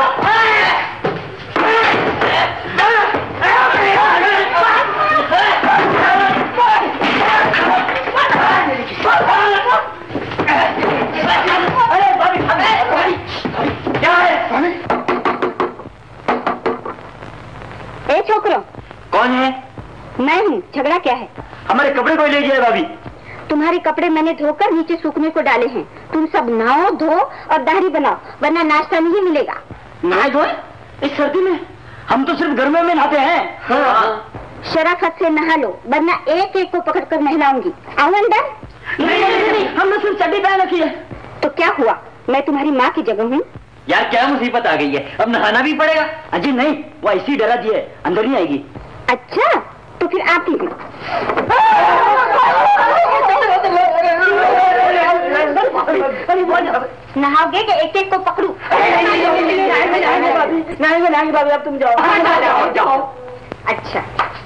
अरे भाभी क्या है? ए छोकरो, कौन है? मैं हूँ। झगड़ा क्या है? हमारे कपड़े कोई ले गया भाभी। तुम्हारे कपड़े मैंने धोकर नीचे सूखने को डाले हैं। तुम सब नहाओ, धो और दाढ़ी बनाओ, वरना नाश्ता नहीं मिलेगा। नहाए धोए इस सर्दी में? हम तो सिर्फ गर्मियों में नहाते हैं। हाँ। शराफत से नहा लो, वरना एक एक को पकड़कर नहलाऊंगी। आओ अंदर। नहीं, हमने सिर्फ चड्डी पहन रखी है। तो क्या हुआ? मैं तुम्हारी माँ की जगह हूँ। यार क्या मुसीबत आ गई है, अब नहाना भी पड़ेगा। अजी नहीं, वो ऐसी डरा दी है, अंदर नहीं आएगी। अच्छा, तो फिर आती हूँ। नहाओगे कि एक एक को पकड़ू? नहीं भाभी, अब तुम जाओ। अच्छा।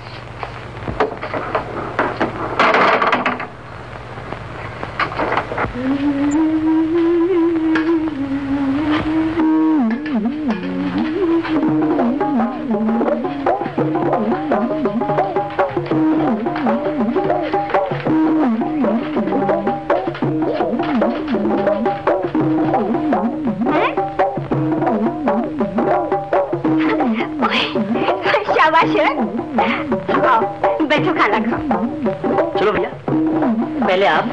बैठो, खाना खाओ। चलो भैया, पहले आप।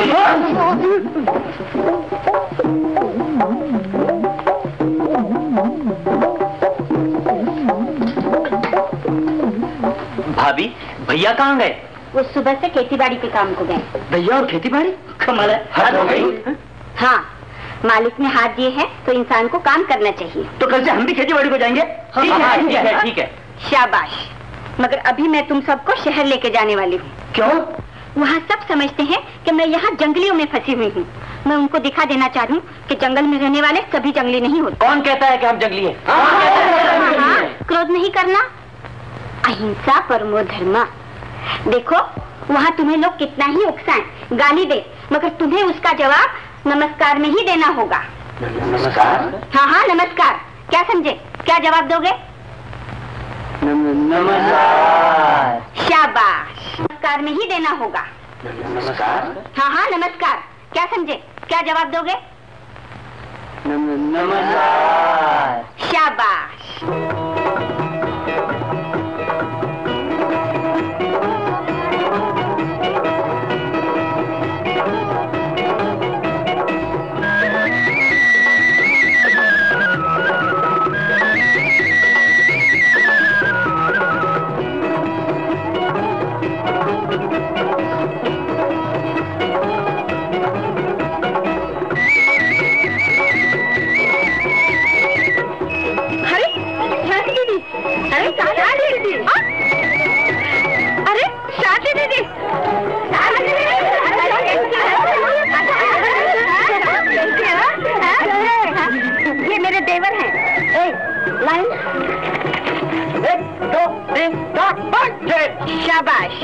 भाभी, भैया कहाँ गए? वो सुबह से खेतीबाड़ी के काम को गए। भैया और खेतीबाड़ी? कमाल है। हाथ हो गई? हाँ, मालिक ने हाथ दिए हैं तो इंसान को काम करना चाहिए। तो कल से हम भी खेतीबाड़ी को जाएंगे। ठीक है। शाबाश। मगर अभी मैं तुम सबको शहर लेके जाने वाली हूँ। क्यों? वहाँ सब समझते हैं कि मैं यहाँ जंगलियों में फंसी हुई हूँ। मैं उनको दिखा देना चाहती हूँ कि जंगल में रहने वाले सभी जंगली नहीं होते। कौन कहता है कि हम जंगली हैं? क्रोध नहीं करना, अहिंसा परमो धर्म। देखो वहाँ तुम्हें लोग कितना ही उकसाएं, गाली दे, मगर तुम्हें उसका जवाब नमस्कार में ही देना होगा। नमस्कार? हाँ हाँ नमस्कार। क्या समझे? क्या जवाब दोगे? नमस्कार। शाबाश, नमस्कार में ही देना होगा। नमस्कार? हाँ हाँ नमस्कार। क्या समझे? क्या जवाब दोगे? नमस्कार। शाबाश। अरे शादी दीदी, ये मेरे देवर हैं। लाइन 1 2 3 4 5 6। शाबाश।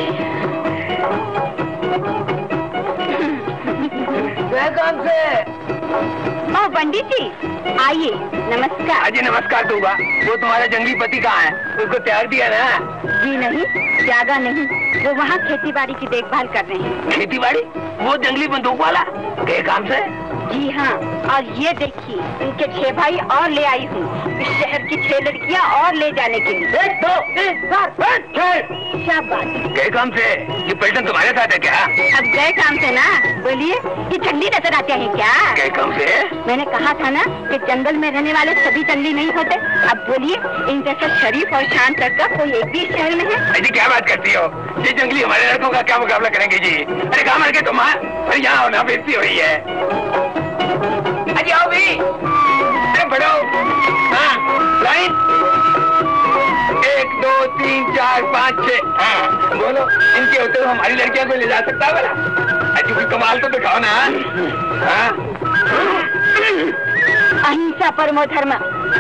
काम से ओ पंडित जी आइए, नमस्कार। अजी नमस्कार दूंगा। वो तुम्हारा जंगली पति कहाँ है? उसको त्याग दिया ना? जी नहीं, त्यागा नहीं, वो वहाँ खेती बाड़ी की देखभाल कर रहे हैं। खेती बाड़ी? वो जंगली बंदूक वाला? के काम से? जी हाँ, और ये देखिए इनके 6 भाई और ले आई हूँ इस शहर की 6 लड़कियाँ और ले जाने के लिए। 1 2 3 4 5 6। शाबाश। के काम से? ये पलटन तुम्हारे साथ है क्या? अब गए काम से ना, बोलिए ये जंगली नजर आते हैं क्या? के काम से? मैंने कहा था ना कि जंगल में रहने वाले सभी जंगली नहीं होते। अब बोलिए इन जैसा शरीफ और शांत लड़का कोई एक भी शहर में है? अजी क्या बात करती हो? ये जंगली हमारे लड़कों का क्या मुकाबला करेंगे जी? अरे कहाँ मर के तुम? अरे यहाँ होना बेइज्जती हुई है। अजी आओ भी। अरे बढ़ो। हाँ लाइन 1 2 3 4 5 6। हाँ बोलो, इनके होते हुए हमारी लड़कियों को ले जा सकता है बोला? अजी कोई कमाल तो दिखाओ ना। हाँ अहिंसा परमो धर्म।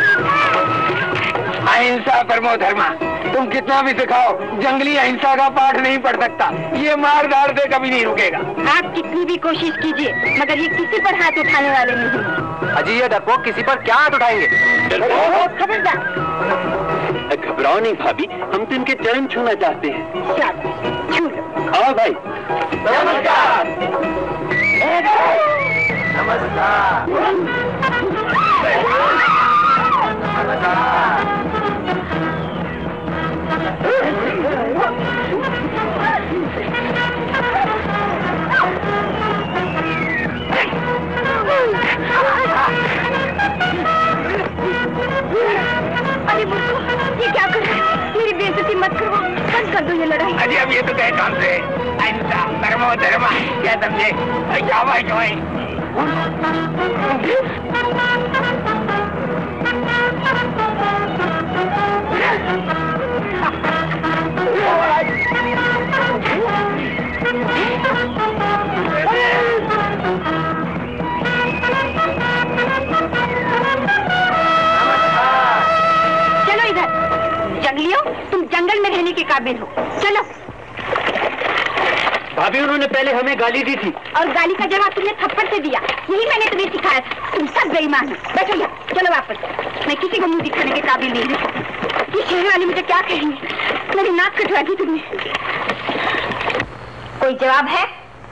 अहिंसा परमो धर्म। तुम कितना भी सिखाओ, जंगली अहिंसा का पाठ नहीं पढ़ सकता। ये मार धाड़ से कभी नहीं रुकेगा। आप कितनी भी कोशिश कीजिए, मगर ये किसी पर हाथ उठाने वाले नहीं। अजी ये डरपोक किसी पर क्या हाथ उठाएंगे? खबरदार। घबराओ नहीं भाभी, हम तो इनके चरण छूना चाहते हैं। शाबाश, छू लो। आओ भाई। नमस्कार। नमस्कार। अरे बुद्धू, ये क्या कर रहे हो? मेरी बेइज्जती मत करो, बंद कर दो ये लड़ाई। अरे अब ये तो गए काम से। अहिंसा परमो धर्म, क्या समझे? क्या भाई जो है? चलो इधर। जंगलियों, तुम जंगल में रहने के काबिल हो। चलो। भाभी उन्होंने पहले हमें गाली दी थी। और गाली का जवाब तुमने थप्पड़ से दिया। यही मैंने तुम्हें सिखाया था। तुम सब बेईमान हो। बैठो यहाँ, चलो वापस। मैं किसी को मुंह दिखाने के काबिल नहीं हूँ। ये शहर वाले मुझे क्या कहेंगे? मेरी नाक कटवा दी तुमने। कोई जवाब है?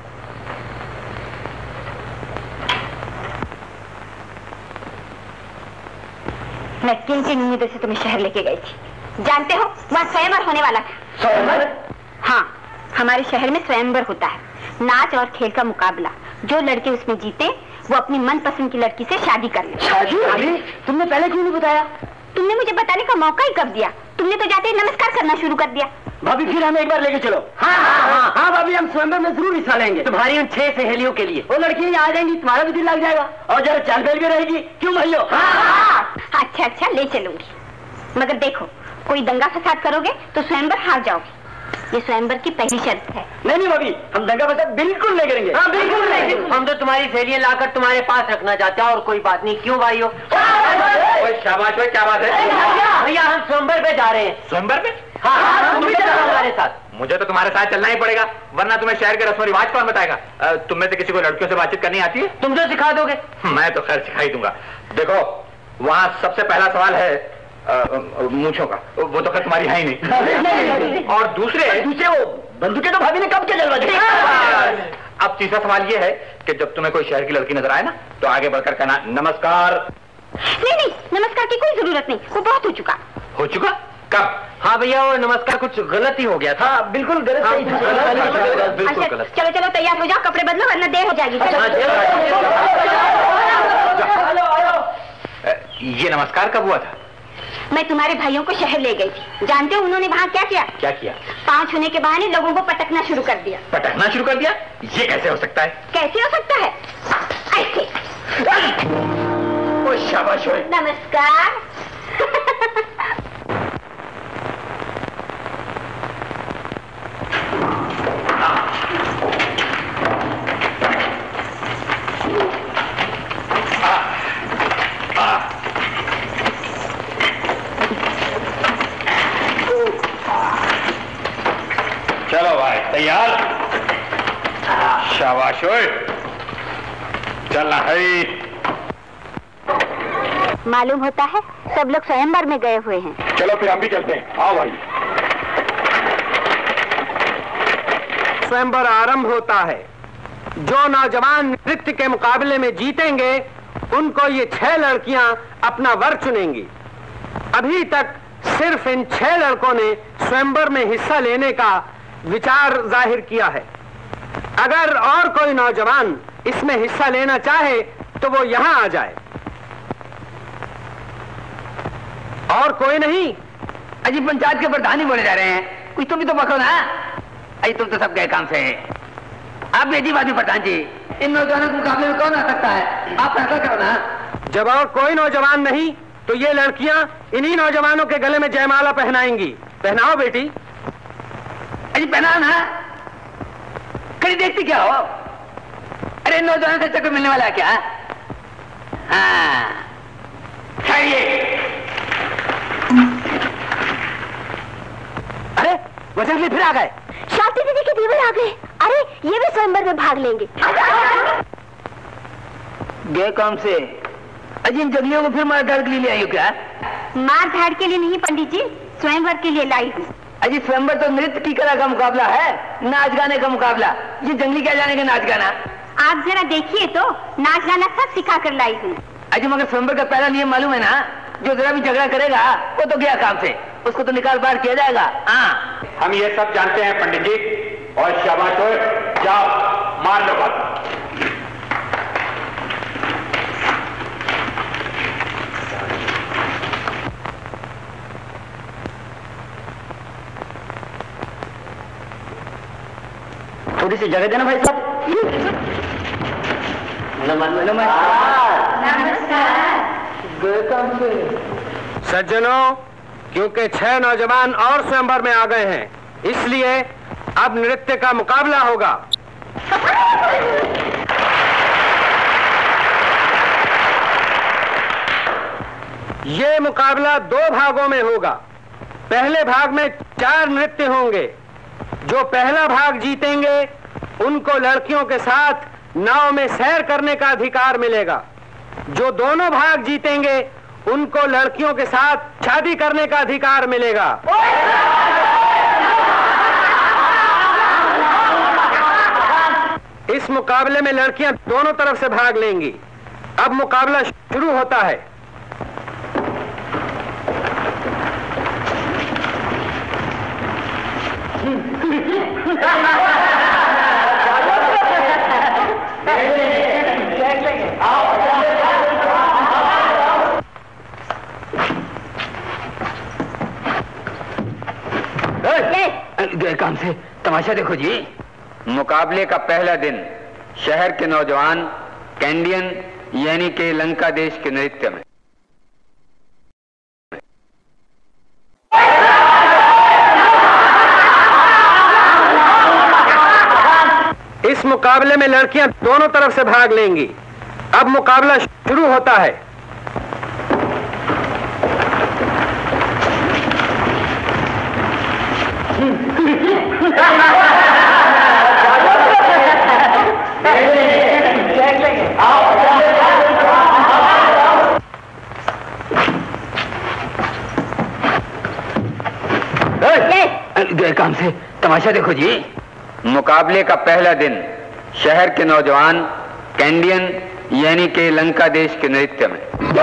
मैं किन किन उम्मीदों से तुम्हें शहर लेके गई थी? जानते हो वहाँ स्वयंवर होने वाला था। स्वयंवर? हाँ, हमारे शहर में स्वयंवर होता है, नाच और खेल का मुकाबला। जो लड़के उसमें जीते वो अपनी मनपसंद की लड़की से शादी कर ले। शादी? तुमने पहले क्यों नहीं बताया? तुमने मुझे बताने का मौका ही कब दिया? तुमने तो जाते ही नमस्कार करना शुरू कर दिया। भाभी फिर हमें एक बार लेके चलो। हाँ हाँ हाँ हाँ भाभी, हम स्वयंवर में जरूर हिस्सा लेंगे तुम्हारी उन 6 सहेलियों के लिए। वो लड़कियां यहाँ आ जाएंगी, तुम्हारा भी दिल लग जाएगा और जरा चाल बेल भी रहेगी। क्यों भाइयों? अच्छा अच्छा, ले चलूंगी, मगर देखो कोई दंगा फसाद करोगे तो स्वयंवर हार जाओगे। ये स्वयंवर की पहली शर्त है। नहीं भाभी, हम दंगा फसाद बिल्कुल नहीं करेंगे। हाँ बिल्कुल नहीं। हम तो तुम्हारी सहेलियां लाकर तुम्हारे पास रखना चाहते हैं और कोई बात नहीं। क्यों भाइयों? शाबाश भाई, क्या बात है? भैया हम स्वयंवर पे जा रहे हैं। स्वयंवर पे? हाँ, तुम भी चलो हमारे साथ। मुझे तो तुम्हारे साथ चलना ही पड़ेगा, वरना तुम्हें शहर के रस्म रिवाज कौन बताएगा? तुम में से किसी को लड़कियों से बातचीत करनी आती है? तुम जो सिखा दोगे। मैं तो खैर सिखा ही दूंगा। देखो, वहाँ सबसे पहला सवाल है मूंछों का, वो तो खैर तुम्हारी है ही नहीं। और दूसरे वो बंदूकें तो भाभी ने कब के जलवा दी। अब तीसरा सवाल ये है कि जब तुम्हें कोई शहर की लड़की नजर आए ना, तो आगे बढ़कर कहना नमस्कार। नहीं, नमस्कार की कोई जरूरत नहीं, वो बहुत हो चुका। हो चुका? कब? हाँ भैया, वो नमस्कार कुछ गलत ही हो गया था। बिल्कुल गलत। बिल्कुल गलत। चलो तैयार हो जाओ, कपड़े बदलो वरना देर हो जाएगी। ये नमस्कार कब हुआ था? मैं तुम्हारे भाइयों को शहर ले गई थी। जानते हो उन्होंने वहाँ क्या किया? क्या किया? 5 होने के बहाने लोगों को पटकना शुरू कर दिया। पटकना शुरू कर दिया? ये कैसे हो सकता है? कैसे हो सकता है? ऐसे। ओ शाबाश। नमस्कार। चलो भाई, तैयार? शाबाश। चलना है। मालूम होता है सब लोग स्वयंवर में गए हुए हैं। चलो फिर हम भी चलते हैं। आओ भाई। स्वयंवर आरंभ होता है। जो नौजवान नृत्य के मुकाबले में जीतेंगे उनको ये 6 लड़कियां अपना वर चुनेंगी। अभी तक सिर्फ इन 6 लड़कों ने स्वयंवर में हिस्सा लेने का विचार जाहिर किया है। अगर और कोई नौजवान इसमें हिस्सा लेना चाहे तो वो यहां आ जाए। और कोई नहीं? अजी पंचायत के प्रधान ही बोले जा रहे हैं, कुछ तुम भी तो बको ना। अजी तुम तो सब गए काम से। आप बेटी बाजी प्रधान जी, इन नौजवानों के मुकाबले में कौन आ सकता है? आप फैसला करो ना। जब और कोई नौजवान नहीं तो ये लड़कियां इन्हीं नौजवानों के गले में जयमाला पहनाएंगी। पहनाओ बेटी। अजी पहनाओ ना। कहीं देखती क्या हो? अरे नौजवानों से चक्कर मिलने वाला है क्या? हाँ अरे वजरली फिर आ गए। शांति दीदी के दीवर आ गए। अरे ये भी स्वयंवर में भाग लेंगे। गए काम से। अजी इन जंगलियों को फिर मार धाड़ के लिए ले आई हो क्या? मार धाड़ के लिए नहीं पंडित जी, स्वयंवर के लिए लाई हूँ। अजी स्वयंवर तो नृत्य की कला का मुकाबला है, नाच गाने का मुकाबला। ये जंगली क्या जानेंगे नाच गाना? आप जरा देखिए तो, नाच गाना सब सिखा कर लाई हूँ। अजी मगर स्वयंवर का पहला नियम मालूम है ना? जो जरा भी झगड़ा करेगा वो तो गया काम से, उसको तो निकाल बाहर किया जाएगा। हाँ हम ये सब जानते हैं पंडित जी। और शाबाश हो, जाओ मार लो बात। थोड़ी सी जगह देना भाई साहब। सज्जनों, क्योंकि 6 नौजवान और स्वयंवर में आ गए हैं, इसलिए अब नृत्य का मुकाबला होगा। ये मुकाबला 2 भागों में होगा। पहले भाग में 4 नृत्य होंगे। जो पहला भाग जीतेंगे उनको लड़कियों के साथ नाव में सैर करने का अधिकार मिलेगा। जो दोनों भाग जीतेंगे उनको लड़कियों के साथ शादी करने का अधिकार मिलेगा। इस मुकाबले में लड़कियां दोनों तरफ से भाग लेंगी। अब मुकाबला शुरू होता है। गए काम से। तमाशा देखो जी। मुकाबले का पहला दिन शहर के नौजवान कैंडियन यानी के लंका देश के नृत्य में। इस मुकाबले में लड़कियां दोनों तरफ से भाग लेंगी। अब मुकाबला शुरू होता है। गए काम से तमाशा देखो जी। मुकाबले का पहला दिन शहर के नौजवान कैंडियन यानी के लंका देश के नृत्य में।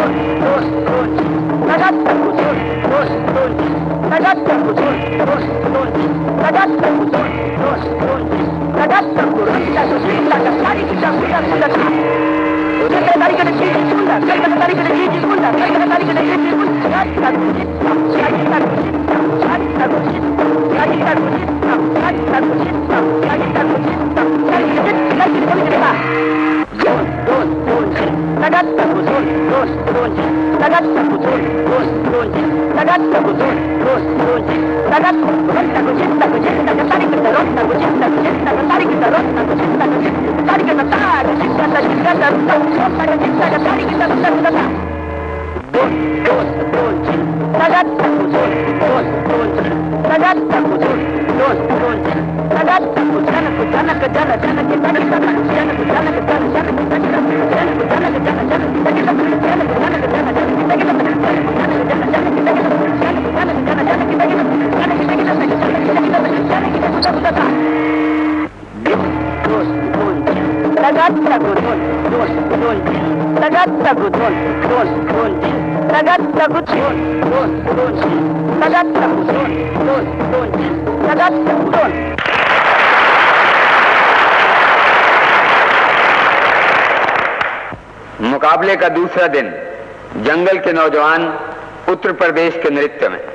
मुकाबले का दूसरा दिन जंगल के नौजवान उत्तर प्रदेश के नृत्य में।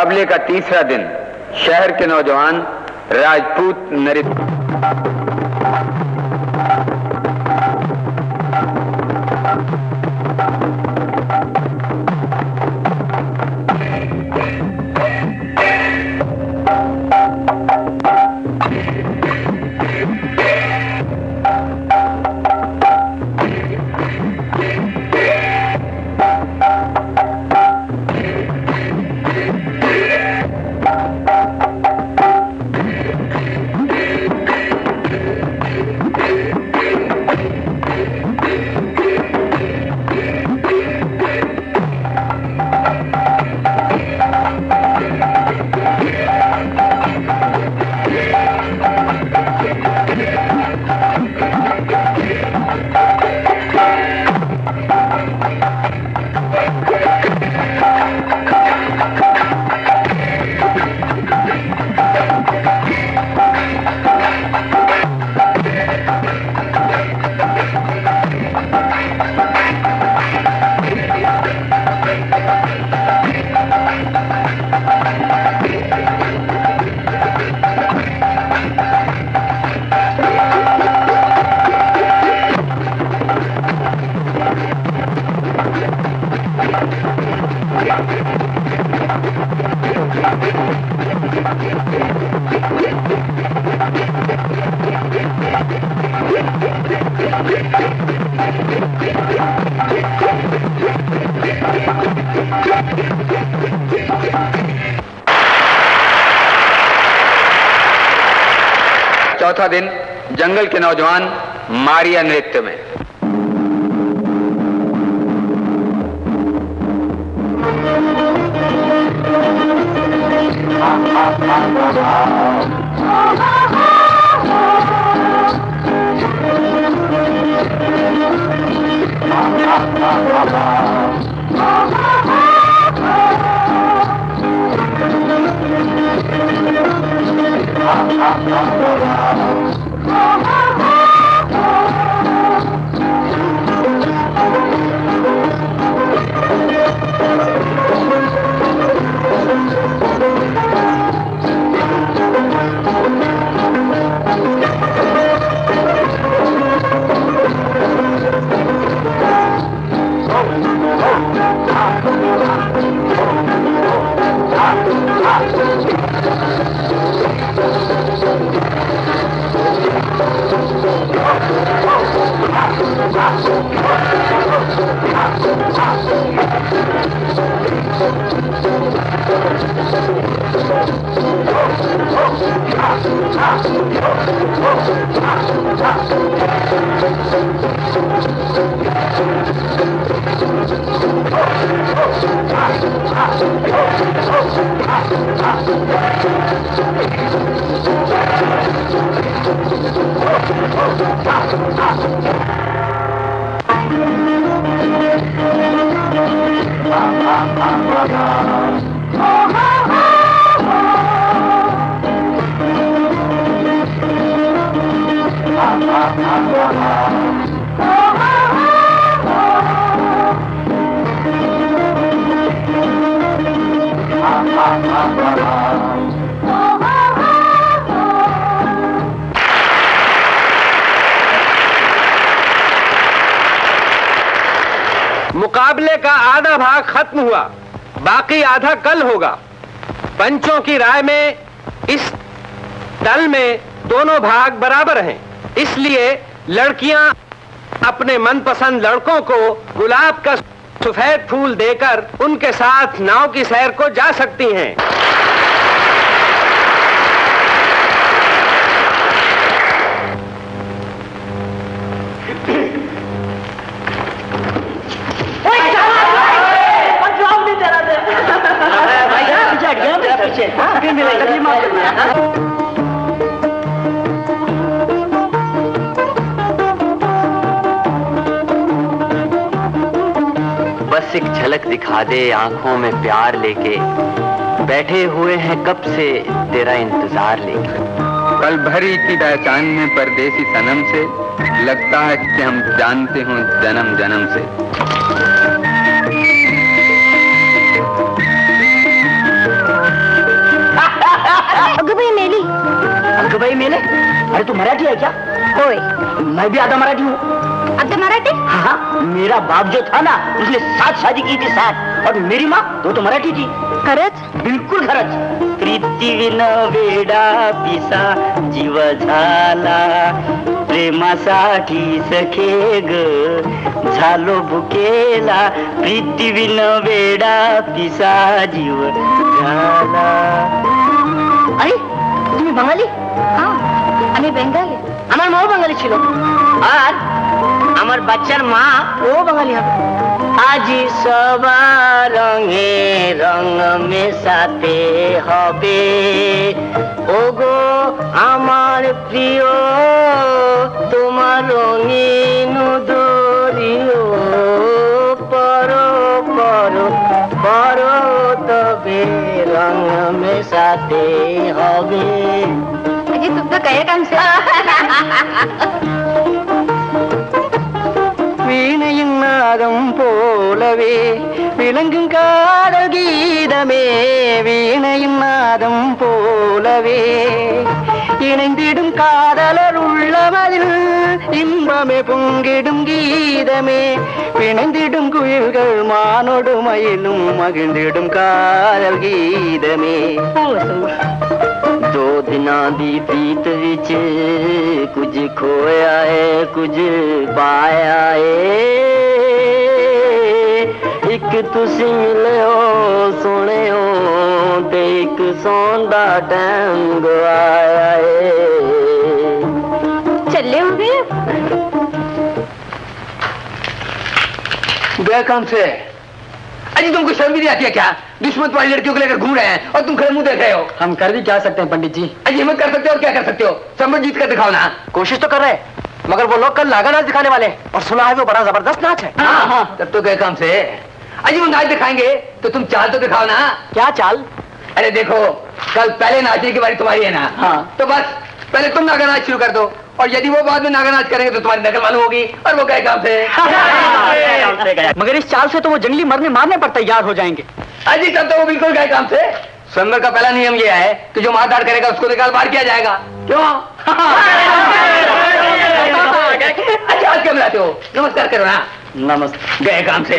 मुकाबले का तीसरा दिन शहर के नौजवान राजपूत नृत्य। चौथा दिन जंगल के नौजवान मारिया नृत्य में। मुकाबले का आधा भाग खत्म हुआ, बाकी आधा कल होगा। पंचों की राय में इस दल में दोनों भाग बराबर हैं, इसलिए लड़कियां अपने मनपसंद लड़कों को गुलाब का सफेद फूल देकर उनके साथ नाव की सैर को जा सकती हैं। बस एक झलक दिखा दे आंखों में प्यार लेके, बैठे हुए हैं कब से तेरा इंतजार लेके। कल भरी की पहचान में परदेसी सनम से, लगता है कि हम जानते हों जन्म जन्म से। अगबाई मेली। अगबाई मेले? अरे तू मराठी है क्या? होय। मैं भी आधा मराठी हूँ। आधा मराठी? हाँ, मेरा बाप जो था ना उसने 7 शादी की थी, 7, और मेरी माँ वो तो मराठी थी। खरंच? बिल्कुल खरंच। प्रीतीविन वेडा पिसा जीव झाला, प्रेमासाठी सखे ग झालो भुकेला, प्रीतीविन वेडा पिसा जीव झाला। अरे তুমি বাঙালি? हाँ, আমি বেঙ্গালি। আমার মাও বাঙালি ছিল, আর আমার বাচ্চার মা ও বাঙালি হবে। আজি সবার রঙে রঙ মেশাতে হবে, ওগো আমার প্রিয় তোমার রঙিন দরিও, পরো পরো পরো তবে রঙ মেশাতে হবে। अजी तुम तो कहे काम से। வீணையின் நாதம் போலவே விளங்கும் காதல் கீதமே, வீணையின் நாதம் போலவே இணைந்திடும் காதலர் உள்ளமதில் இன்பமே பொங்கிடும் கீதமே, பிணைந்திடும் குயில்கள் மானோடு மயிலும் மகிழ்ந்திடும் காதல் கீதமே। दो दिना दी प्रीत विच कुछ खोया है कुछ पाया है, एक तुसी मिले हो सोने हो ते एक सौंदा टाइम गवाया है। चले होंगे गए काम से। अजी तुमको शर्म भी नहीं आती है क्या? दुश्मन तुम्हारी लड़कियों को लेकर घूम रहे हैं और तुम खड़े मुंह देख रहे हो। हम कर भी क्या सकते हैं पंडित जी? अजी हिम्मत कर सकते हो और क्या कर सकते हो? सम्मत जीत कर दिखाओ ना। कोशिश तो कर रहे हैं, मगर वो लोग कल नागा नाच दिखाने वाले हैं और सुना है वो बड़ा जबरदस्त नाच है। हाँ, तब तो गए काम से। अजी वो नाच दिखाएंगे तो तुम चाल तो दिखाओ ना। क्या चाल? अरे देखो, कल पहले नाचने की बारी तुम्हारी है ना। हाँ। तो बस पहले तुम नागा नाच शुरू कर दो, और यदि वो बाद में नागा नाच करेंगे तो तुम्हारी नकल मालूम होगी, और वो गए काम से। मगर इस चाल से तो वो जंगली मरने मारने पर तैयार हो जाएंगे। अजी तब तो वो बिल्कुल गए काम से। स्वयंवर का पहला नियम ये है कि जो मारधाड़ करेगा उसको निकाल बाहर किया जाएगा। क्यों? अच्छा आज क्या मिलाते हो? नमस्कार करो ना। नमस्ते। गए काम से।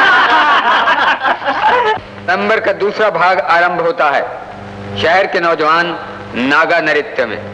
नंबर का दूसरा भाग आरंभ होता है शहर के नौजवान नागा नृत्य में।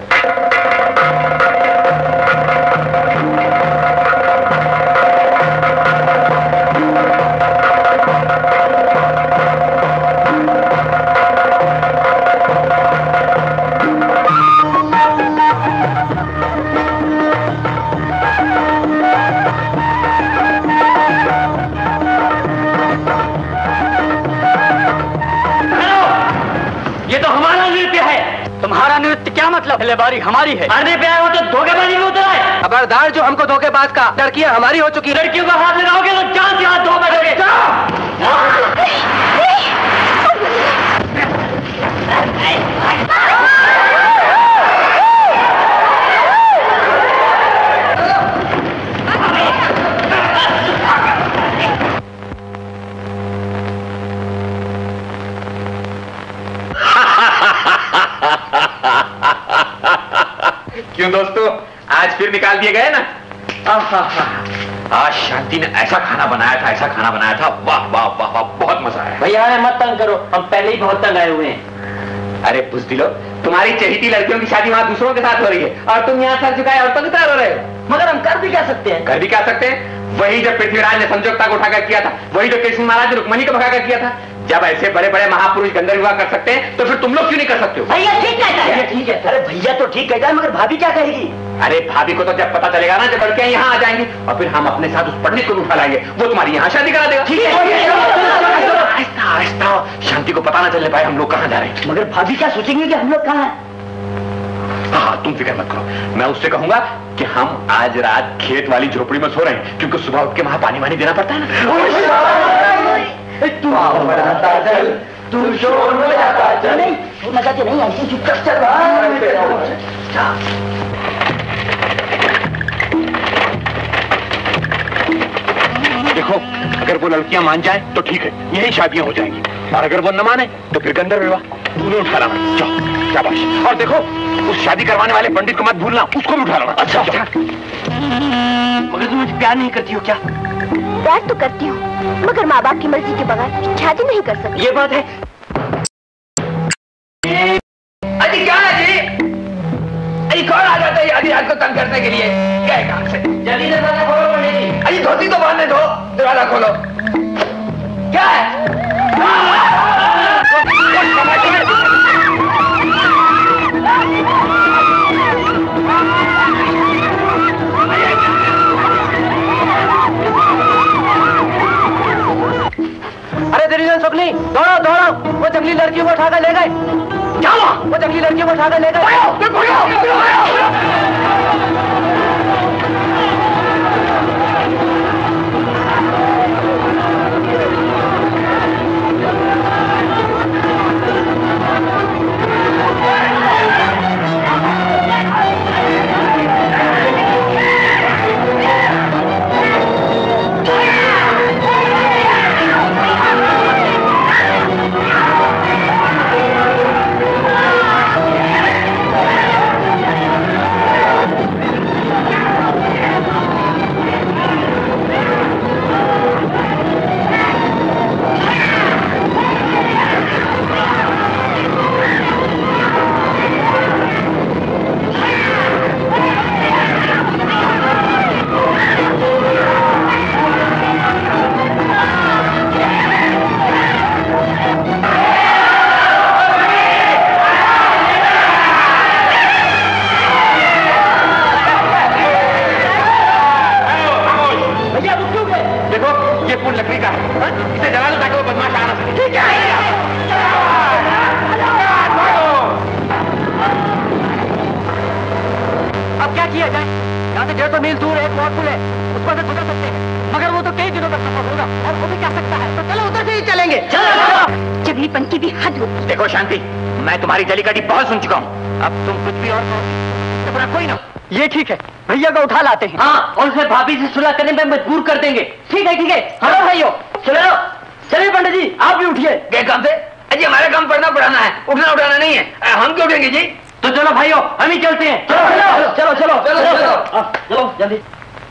तुम्हारा नृत्य क्या मतलब? पहले बारी हमारी है। मरने पे आए हो तो धोखेबाजी में उतर आए। खबरदार जो हमको धोखेबाज का, लड़कियां हमारी हो चुकी। लड़कियों का हाथ लगाओगे तो जान से हाथ धो बैठोगे। क्यों दोस्तों, आज फिर निकाल दिए गए ना? आज शांति ने ऐसा खाना बनाया था, ऐसा खाना बनाया था, वाह वाह वाह वाह, बहुत मजा आया। भैया हमें मत तंग करो, हम पहले ही बहुत तंग आए हुए हैं। अरे बुज़दिलो, तुम्हारी चहेती लड़कियों की शादी वहां दूसरों के साथ हो रही है और तुम यहाँ सर झुकाए और तंग हो रहे हो। मगर हम कर भी क्या सकते हैं? कर भी क्या सकते हैं? वही जब पृथ्वीराज ने संजोगता को उठाकर किया था, वही जो कृष्ण महाराज ने रुक्मणी को भगाकर किया था। जब ऐसे बड़े बड़े महापुरुष गंधर्व विवाह कर सकते हैं तो फिर तुम लोग क्यों नहीं कर सकते हो? भैया ठीक कहता है। ठीक है। अरे भैया तो ठीक कहता है, मगर भाभी क्या कहेगी? अरे भाभी को तो जब पता चलेगा ना, जब लड़कियां यहाँ आ जाएंगी और फिर हम अपने साथ उस पंडित को उठा लाएंगे, वो तुम्हारी यहाँ शादी करा देगा। ठीक है। आहिस्ता आहिस्ता, शांति को पता ना चलने पाए हम लोग कहाँ जा रहे हैं। मगर भाभी क्या सोचेंगे कि हम लोग कहाँ हैं? हाँ, तुम फिक्र मत करो, मैं उससे कहूंगा कि हम आज रात खेत वाली झोपड़ी में सो रहे हैं, क्योंकि सुबह उठ के वहां पानी वानी देना पड़ता है ना। तू शोर में जाता चल। नहीं, तू मजाते नहीं, ऐसे चुपचाप चल। देखो, अगर वो लड़कियां मान जाए तो ठीक है, यही शादियां हो जाएंगी, और अगर वो न माने तो फिर गंधर्व विवाह। तूने उठा लाना, जाओ शाबाश। और देखो, उस शादी करवाने वाले पंडित को मत भूलना, उसको भी उठा लाना। अच्छा। मगर तुम मुझे प्यार नहीं करती हो क्या? प्यार तो करती हूँ, मगर माँ बाप की मर्जी के बगैर शादी नहीं कर सकती। ये बात है। अजी क्या है जी? अजी कौन आ जाता है आधी रात को तंग करने के लिए? क्या है काम से? जल्दी दरवाजा खोलो पंडित जी। अजी धोती तो बांधने दो, दरवाजा खोलो। क्या है? अरे दिरीजन सुखली, दौड़ो दौड़ो, वो जंगली लड़की को उठाकर ले गए। क्या हुआ? वो जंगली लड़की को उठाकर ले गए। देखो शांति, मैं तुम्हारी जलीकटी बहुत सुन चुका हूँ, अब तुम कुछ भी और कहो, कोई ना। ये ठीक है, भैया को उठा लाते हैं। हाँ, और उसे भाभी से सुलह करने में मजबूर कर देंगे। ठीक है ठीक है। हेलो भाइयों, चलो चलिए पंडित जी, आप भी उठिए। क्या काम से? अजी हमारा काम पढ़ना पढ़ाना है, उठना उठाना नहीं है। हम क्यों उठेंगे जी? तो चलो भाइयों, हम ही चलते हैं। चलो चलो चलो चलो चलो जल्दी।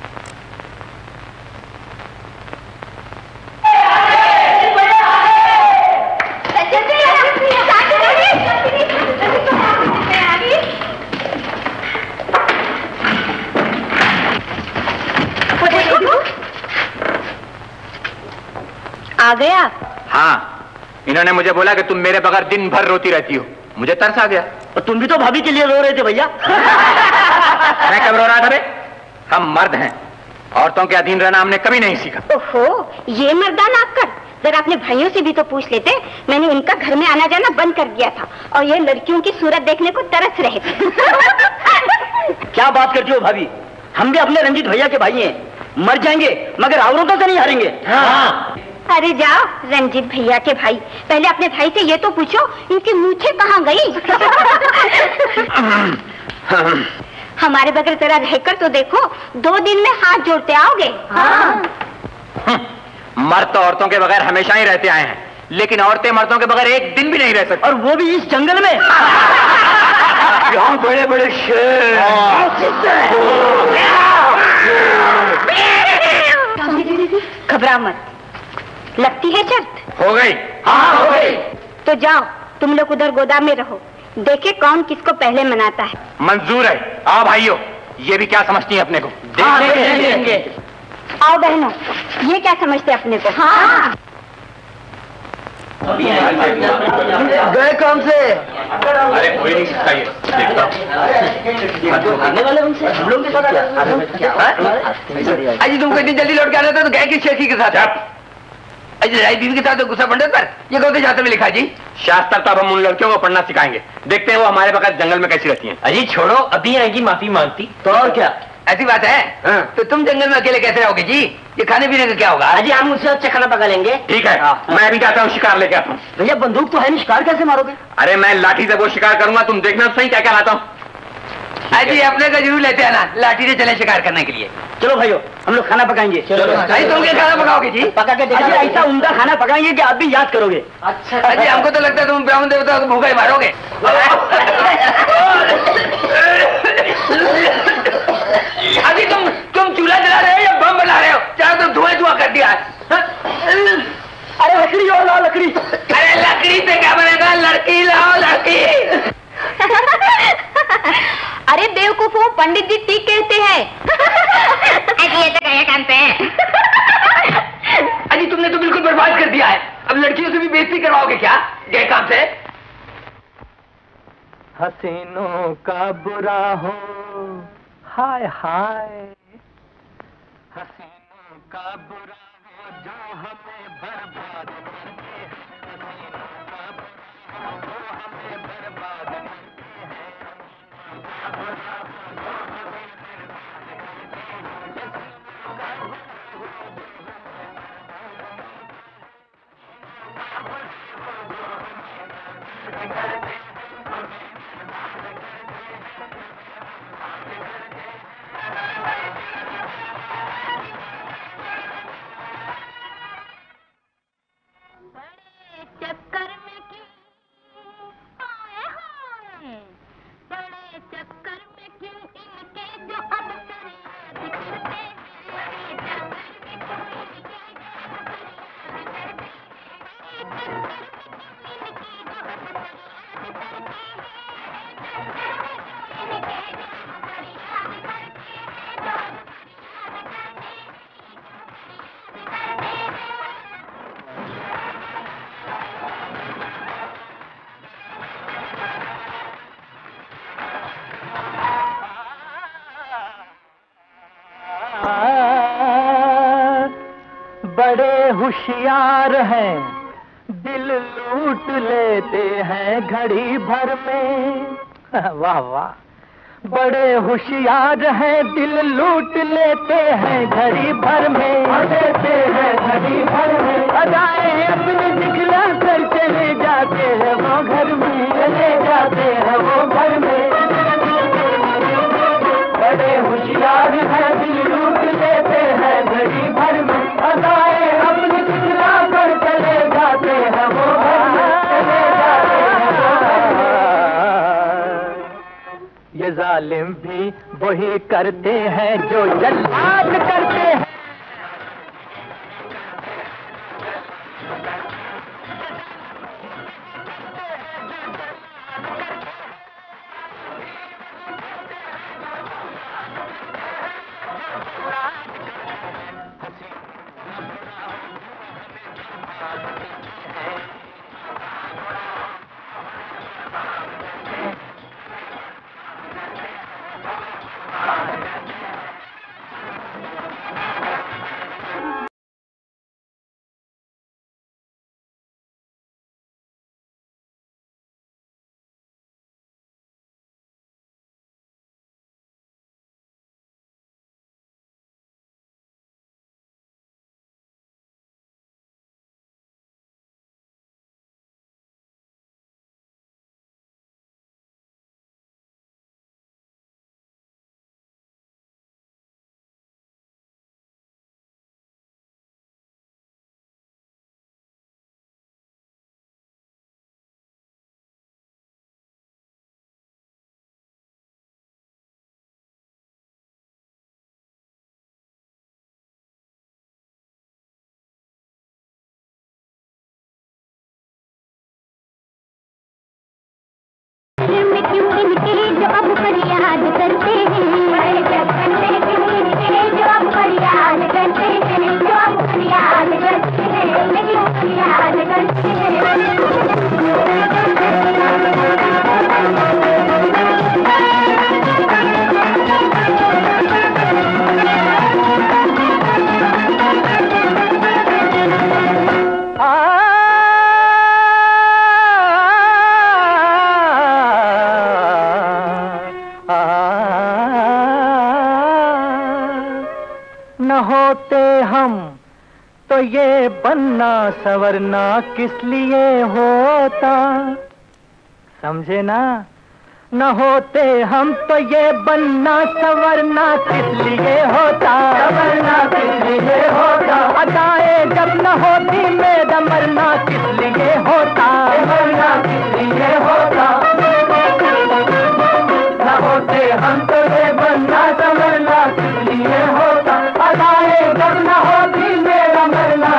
आ गया? हाँ, इन्होंने मुझे बोला कि तुम मेरे बगैर दिन भर रोती रहती हो, मुझे तरस आ गया। और तुम भी तो भाभी के लिए रो रहे थे भैया। मैं कब रो रहा था बे? हम मर्द हैं, औरतों के अधीन रहना हमने कभी नहीं सीखा। ओहो, ये मर्दाना कर, जरा अपने भाइयों से भी तो पूछ लेते। मैंने उनका घर में आना जाना बंद कर दिया था और ये लड़कियों की सूरत देखने को तरस रहे थे। क्या बात करती हो भाभी, हम भी अपने रंजीत भैया के भाई हैं, मर जाएंगे मगर औरतों से नहीं हारेंगे। हाँ। अरे जाओ रंजीत भैया के भाई, पहले अपने भाई से ये तो पूछो इनकी मूछें कहाँ गई। हमारे बगैर जरा रहकर तो देखो, 2 दिन में हाथ जोड़ते आओगे। हाँ। मर्द तो औरतों के बगैर हमेशा ही रहते आए हैं, लेकिन औरतें मर्दों के बगैर एक दिन भी नहीं रह सकती, और वो भी इस जंगल में। यहाँ बड़े बड़े शेर। घबरा मत, लगती है शर्त? हो गई। हाँ हो गई। तो जाओ तुम लोग उधर गोदाम में रहो, देखे कौन किसको पहले मनाता है। मंजूर है। आओ भाइयों, ये भी क्या समझती है अपने को? देखेंगे। आओ बहनों, ये क्या समझते अपने को? हाँ। गए काम से? अरे कोई नहीं सीखता ये, देखता हम लोग के साथ। अजी तुमको इतनी जल्दी लौट के आना था तो गए किस शेखी के साथ? अजी राय बीवी के साथ तो गुस्सा पंडित पर, ये कौन से शास्त्र में लिखा जी? शास्त्र तो अब हम उन लड़कियों को पढ़ना सिखाएंगे, देखते हैं वो हमारे बगैर जंगल में कैसी रहती हैं। अजी छोड़ो, अभी आएगी माफी मांगती। तो और क्या? ऐसी बात है? हाँ। तो तुम जंगल में अकेले कैसे रहोगे जी? ये खाने पीने का क्या होगा? अजी हम उससे अच्छा खाना पका लेंगे। ठीक है, मैं अभी जाता हूँ, शिकार लेके आता हूँ। भैया बंदूक तो है नहीं, शिकार कैसे मारोगे? अरे मैं लाठी से वो शिकार करूंगा, तुम देखना तो सही क्या क्या लाता हूँ। अजी अपने का जरूर लेते हैं ना, लाठी से चले शिकार करने के लिए। चलो भाइयों हम लोग खाना पकाएंगे। चलो तुम क्या खाना पकाओगे जी? पका के देखिए ऐसा उम्दा खाना पकाएंगे कि आप भी याद करोगे। अच्छा अजी हमको तो लगता है तुम ब्राह्मण देवता को भूखा ही मारोगे। अभी तुम चूल्हा जला रहे हो या बम बना रहे हो? चाहे तो धुआं कर दिया है। अरे लकड़ी और लाओ लकड़ी। अरे लकड़ी से क्या बनेगा? लड़की लाओ लड़की। अरे बेवकूफों, पंडित जी ठीक कहते हैं। अजी ये तो गया काम पे है। अजी तुमने तो बिल्कुल बर्बाद कर दिया है। अब लड़कियों से भी बेइज्जती करवाओगे क्या गए काम से? हसीनों का बुरा हो हाय हाय, हसीनों का बुरा हो जो हमें बर्बाद करते हैं, हसीनों का बुरा हो जो हमें बर्बाद करते हैं, हसीनों का बुरा हो जो हमें बर्बाद करते हैं, हसीनों का बुरा हो जो हमें चक्कर में क्यों आए हैं, बड़े चक्कर में क्यों इनके जो अब फरियाद करते हैं, बड़े चक्कर में क्यों इनके जो अब फरियाद करते हैं, बड़े चक्कर में क्यों इनके जो अब फरियाद करते हैं, इनके जो अब फरियाद करते हैं, जो अब फरियाद करते हैं। बड़े होशियार हैं, दिल लूट लेते हैं घड़ी भर में। वाह वाह, बड़े होशियार हैं, दिल लूट लेते हैं घड़ी भर में, लेते हैं घड़ी भर में, अदाएं अपनी दिखला कर चले जाते हैं वो घर में, चले जाते हैं वो घर में। बड़े होशियार हैं, दिल लूट लेते हैं घड़ी भर में, अदाएं अपनी दिखला कर चले जाते हैं वो घर में, चले जाते हैं वो घर में। ये जालिम भी वही करते हैं जो जल्लाद करते हैं। क्यों इनके जो अब फरियाद करते हैं, बड़े चक्कर में क्यों इनके जो अब फरियाद करते हैं, जो अब फरियाद करते हैं, क्यों फरियाद करते हैं। होते हम तो ये बनना सवरना किस लिए होता, समझे ना। न होते हम तो ये बनना संवरना किस लिए होता, संवरना किस लिए होता। अदाएं जब न होती मेरा मरना किस लिए होता, मरना किस लिए होता। न होते हम तो ये बनना संवरना किस लिए होता। अदाएं जब न होती मेरा मरना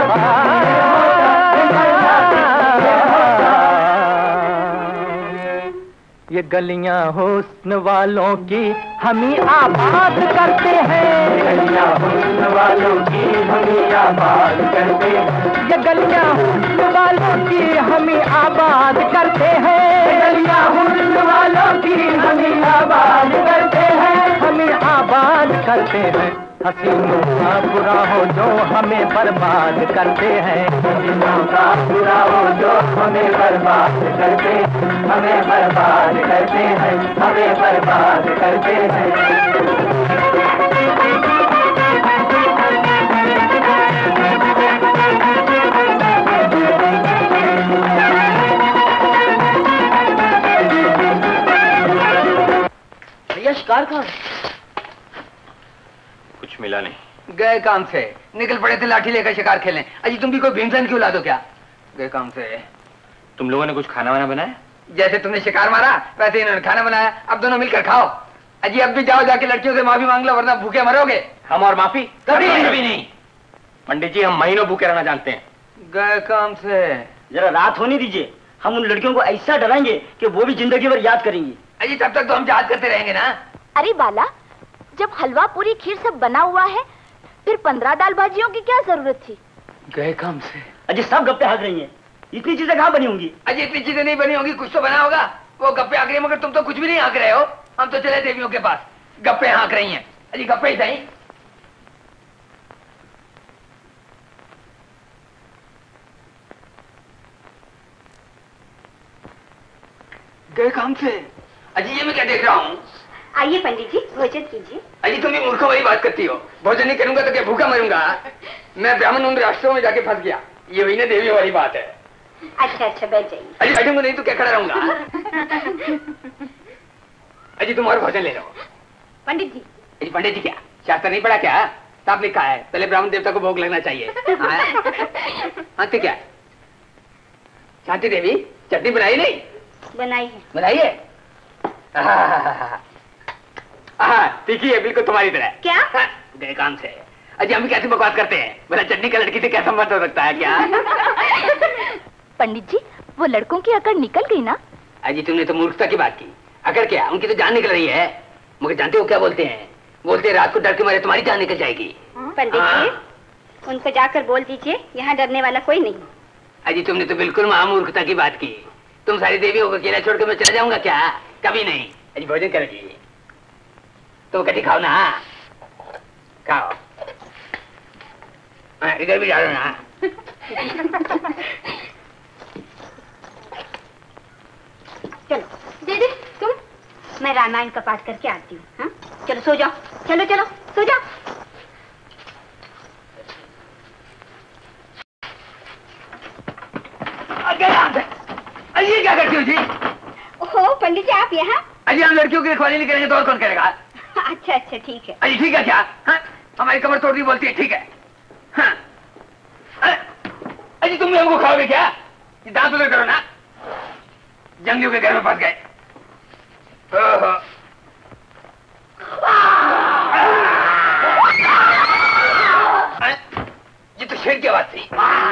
ये गलियां हुस्न वालों की हम ही आबाद करते हैं, गलियां हुस्न वालों की हम ही आबाद करते हैं। ये गलियां हुस्न वालों की हम ही आबाद करते हैं, गलियां हुस्न वालों की हम ही आबाद करते हैं, हम ही आबाद करते हैं। हसीनों का बुरा हो जो हमें बर्बाद करते हैं, हसीनों का बुरा हो जो हमें बर्बाद करते, हमें बर्बाद करते हैं, हमें बर्बाद करते हैं। भैया शिकार कहाँ? कुछ मिला नहीं। गए काम से, निकल पड़े थे लाठी लेकर शिकार खेलें। अजी तुम भी कोई भीमसेन क्यों ला दो क्या? गए काम से। तुम लोगों ने कुछ खाना वाना बनाया? जैसे तुमने शिकार मारा वैसे इन्होंने खाना बनाया, अब दोनों मिलकर खाओ। अजी अब भी जाओ जाके लड़कियों से माफी मांग लो वरना भूखे मरोगे। हम और माफी कभी नहीं। पंडित जी हम महीनों भूखे रहना जानते हैं। गए काम से। जरा रात होने दीजिए, हम उन लड़कियों को ऐसा डराएंगे कि वो भी जिंदगी भर याद करेंगी। अजी तब तक तो हम याद करते रहेंगे ना। अरे बाला, जब हलवा पूरी खीर सब बना हुआ है फिर 15 दाल भाजियों की क्या जरूरत थी? गए काम से। अजी सब गप्पे हक रही हैं, इतनी चीजें कहाँ बनी होंगी? अजी इतनी चीजें नहीं बनी होंगी, कुछ तो बना होगा। वो गप्पे हाँक रही है मगर तुम तो कुछ भी नहीं हाँक रहे हो। हम तो चले देवियों के पास, गप्पे हाँक रही हैं। अजी गप्पे ही सही। गए काम से। अजी ये मैं क्या देख रहा हूँ? आइए पंडित जी भोजन कीजिए। अजी तुम भी मूर्खों वाली बात करती हो। भोजन नहीं करूंगा तो क्या भूखा मरूंगा? मैं ब्राह्मण उन राष्ट्रों में जाके फंस गया। ये हुई ना देवियों वाली बात है। अच्छा अच्छा बैठ जाइए। अजी बैठूंगा नहीं तो क्या खड़ा रहूंगा? अजी तुम और भोजन ले लो। पंडित जी। अजी पंडित जी क्या शास्त्र नहीं पढ़ा क्या? साफ लिखा है पहले ब्राह्मण देवता को भोग लगना चाहिए। हाँ तो क्या शांति देवी चटनी बनाई नहीं? बनाई है। बनाई है? तीखी है बिल्कुल तुम्हारी तरह। क्या? गए काम से। अजी हम कैसे बकवास करते हैं? बोला चटनी का लड़की से क्या संबंध हो सकता है क्या? पंडित जी वो लड़कों की अकड़ निकल गई ना? अजी तुमने तो मूर्खता की बात की। अकड़ क्या? उनकी तो जान निकल रही है। मगर जानते हो क्या बोलते हैं? बोलते हैं रात को डर के मारे तुम्हारी जान निकल जाएगी। पंडित जी उनको जाकर बोल दीजिए यहाँ डरने वाला कोई नहीं। अजी तुमने तो बिल्कुल महामूर्खता की बात की। तुम सारी देवियों को अकेला छोड़ के मैं चला जाऊंगा क्या? कभी नहीं। अजी भोजन करो जी। तो कटी खाओ ना, खाओ। इधर भी डालो ना। चलो दीदी तुम, मैं रामायण का पाठ करके आती हूँ। हाँ चलो सो जाओ, चलो चलो सो जाओ। अजी क्या करती हो जी? ओहो पंडित जी आप यहाँ? अजी हम लड़कियों की रखवाली नहीं करेंगे तो और कौन करेगा? अच्छा अच्छा ठीक है। अजी ठीक है क्या? हाँ? हमारी कमर तोड़ दी बोलती है ठीक है। हाँ? अजी तुम भी हमको खाओगे क्या? दांत उधर करो ना। जंगलियों के घर में फंस गए। ओहो। ये तो शेर की आवाज थी।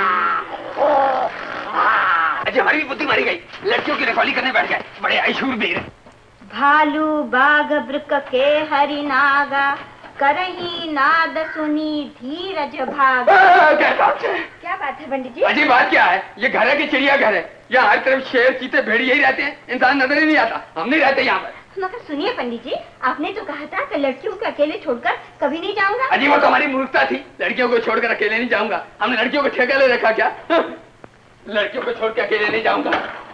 अजी हमारी भी बुद्धि मारी गई। लड़कियों की रखवाली करने बैठ गए। बड़े अशूर वीर। भालू बाघ बृक के हरि नागा करही नाद सुनी धीरज भाग। क्या बात है पंडित जी? अजी बात क्या है? ये घर है कि चिड़िया घर है? यहाँ हर तरफ शेर चीते भेड़िए ही रहते हैं, इंसान नजर ही नहीं आता। हम नहीं रहते यहाँ पर। मगर सुनिए पंडित जी आपने तो कहा था कि लड़कियों को अकेले छोड़कर कभी नहीं जाऊंगा। अजी वो तो हमारी मूर्खता थी। लड़कियों को छोड़कर अकेले नहीं जाऊंगा। हमने लड़कियों को ठेका ले रखा क्या? लड़कियों को छोड़ के अकेले नहीं जाऊंगा।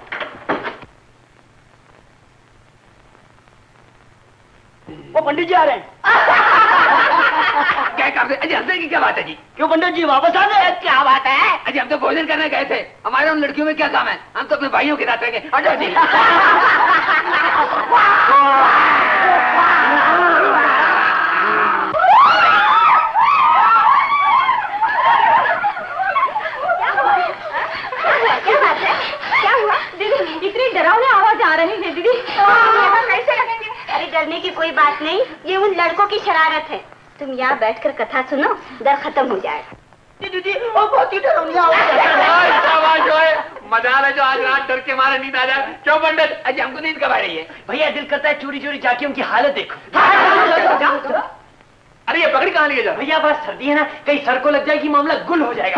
वो पंडित जी आ रहे हैं। क्या काम से? अजी हंसने की क्या बात है जी? क्यों पंडित जी वापस आ गए? क्या बात है? अजी हम तो भोजन करने गए थे। हमारे उन लड़कियों में क्या काम है? हम तो अपने भाइयों के साथ रहेंगे। डरने की कोई बात नहीं, ये उन लड़कों की शरारत है। तुम यहाँ बैठकर कथा सुनो, डर खत्म हो जाएगा। दीदी वो बहुत ही डरावनी आवाज मजा है जो आज रात डर के मारे नींद आ जाए। क्यों पंडित, अजी हमको नींद कब आ रही है? भैया दिल करता है चोरी चोरी जाके उनकी हालत देखो। अरे ये पकड़ी कहाँ लिए जा? भैया बस सर्दी है ना, कहीं सर को लग जाएगी, मामला गुल हो जाएगा।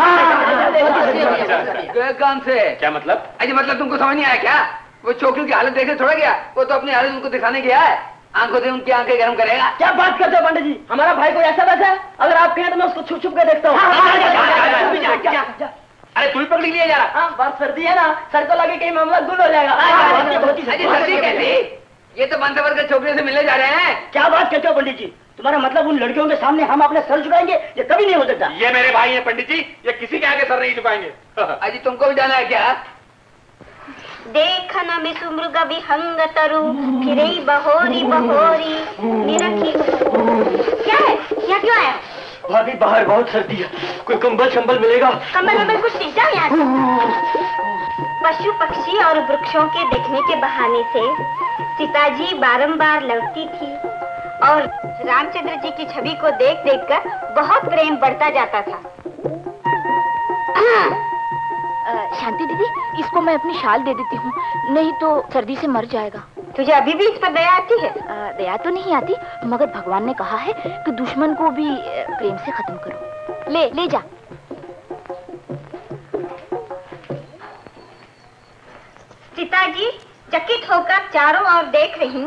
गए काम से? क्या मतलब? अजी मतलब तुमको समझ नहीं आया क्या? वो छोकरी की हालत देखे थोड़ा गया, वो तो अपनी हालत उनको दिखाने गया है। आंखों से उनकी आंखें गर्म करेगा। क्या बात करते हो पंडित जी? हमारा भाई कोई ऐसा वैसा है? अगर आप कहें तो मैं उसको छुप छुप कर देखता हूँ। अरे तू ही पकड़ी लिए जा रहा? हाँ बात सर्दी है ना, सर को लगे कहीं मामला गुल हो जाएगा। सर्दी कैसी? ये तो बंदवर के छोकरे से मिलने जा रहे हैं। क्या बात करते हो पंडित जी? तुम्हारा मतलब उन लड़कियों के सामने हम अपने सर झुकाएंगे? ये कभी नहीं हो सकता। ये मेरे भाई हैं पंडित जी, ये किसी के आगे सर नहीं झुकाएंगे। अजी तुमको भी जाना है क्या? देखन मिसुमृग विहंग तरु फिरे बहोरी बहोरी निरखी। क्या है? यहाँ क्यों आया? भाभी बाहर बहुत सर्दी है, कोई कंबल शंबल मिलेगा? कंबल वंबल कुछ नहीं, जाओ यहाँ से। पशु पक्षी और वृक्षों के देखने के बहाने से सीताजी बारंबार लौटती थी और रामचंद्र जी की छवि को देख देखकर बहुत प्रेम बढ़ता जाता था। शांति दीदी, इसको मैं अपनी शाल दे देती हूँ, नहीं तो सर्दी से मर जाएगा। तुझे अभी भी इस पर दया आती है? दया तो नहीं आती, मगर भगवान ने कहा है कि दुश्मन को भी प्रेम से खत्म करो। ले ले जा। सीताजी चकित होकर चारों ओर देख रही।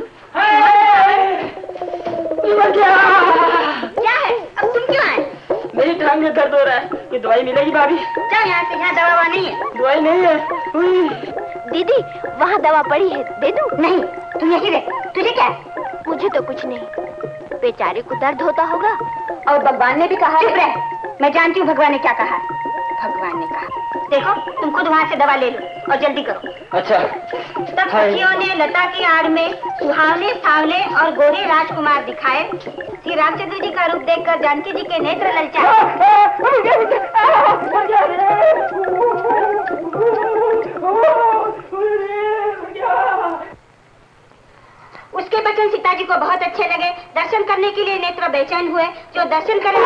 क्या है? अब तुम क्यों आए? मेरी टांग में दर्द हो रहा है, ये दवाई मिलेगी भाभी? जाओ यहाँ से, यहाँ दवा नहीं है। दवाई नहीं है। दीदी वहाँ दवा पड़ी है, दे दूँ? नहीं, तुम यही रह। तुझे क्या है? मुझे तो कुछ नहीं, बेचारे को दर्द होता होगा। और भगवान ने भी कहा। चुप रह, मैं जानती हूँ भगवान ने क्या कहा है। भगवान ने कहा, देखो तुम खुद वहाँ से दवा ले लो और जल्दी करो। अच्छा। तब सखियों ने लता की आड़ में सुहावने सांवले और गोरे राजकुमार दिखाए। श्री रामचंद्र जी का रूप देखकर जानकी जी के नेत्र ललचाए। उसके वचन सीताजी को बहुत अच्छे लगे। दर्शन करने के लिए नेत्र बेचैन हुए। जो दर्शन करने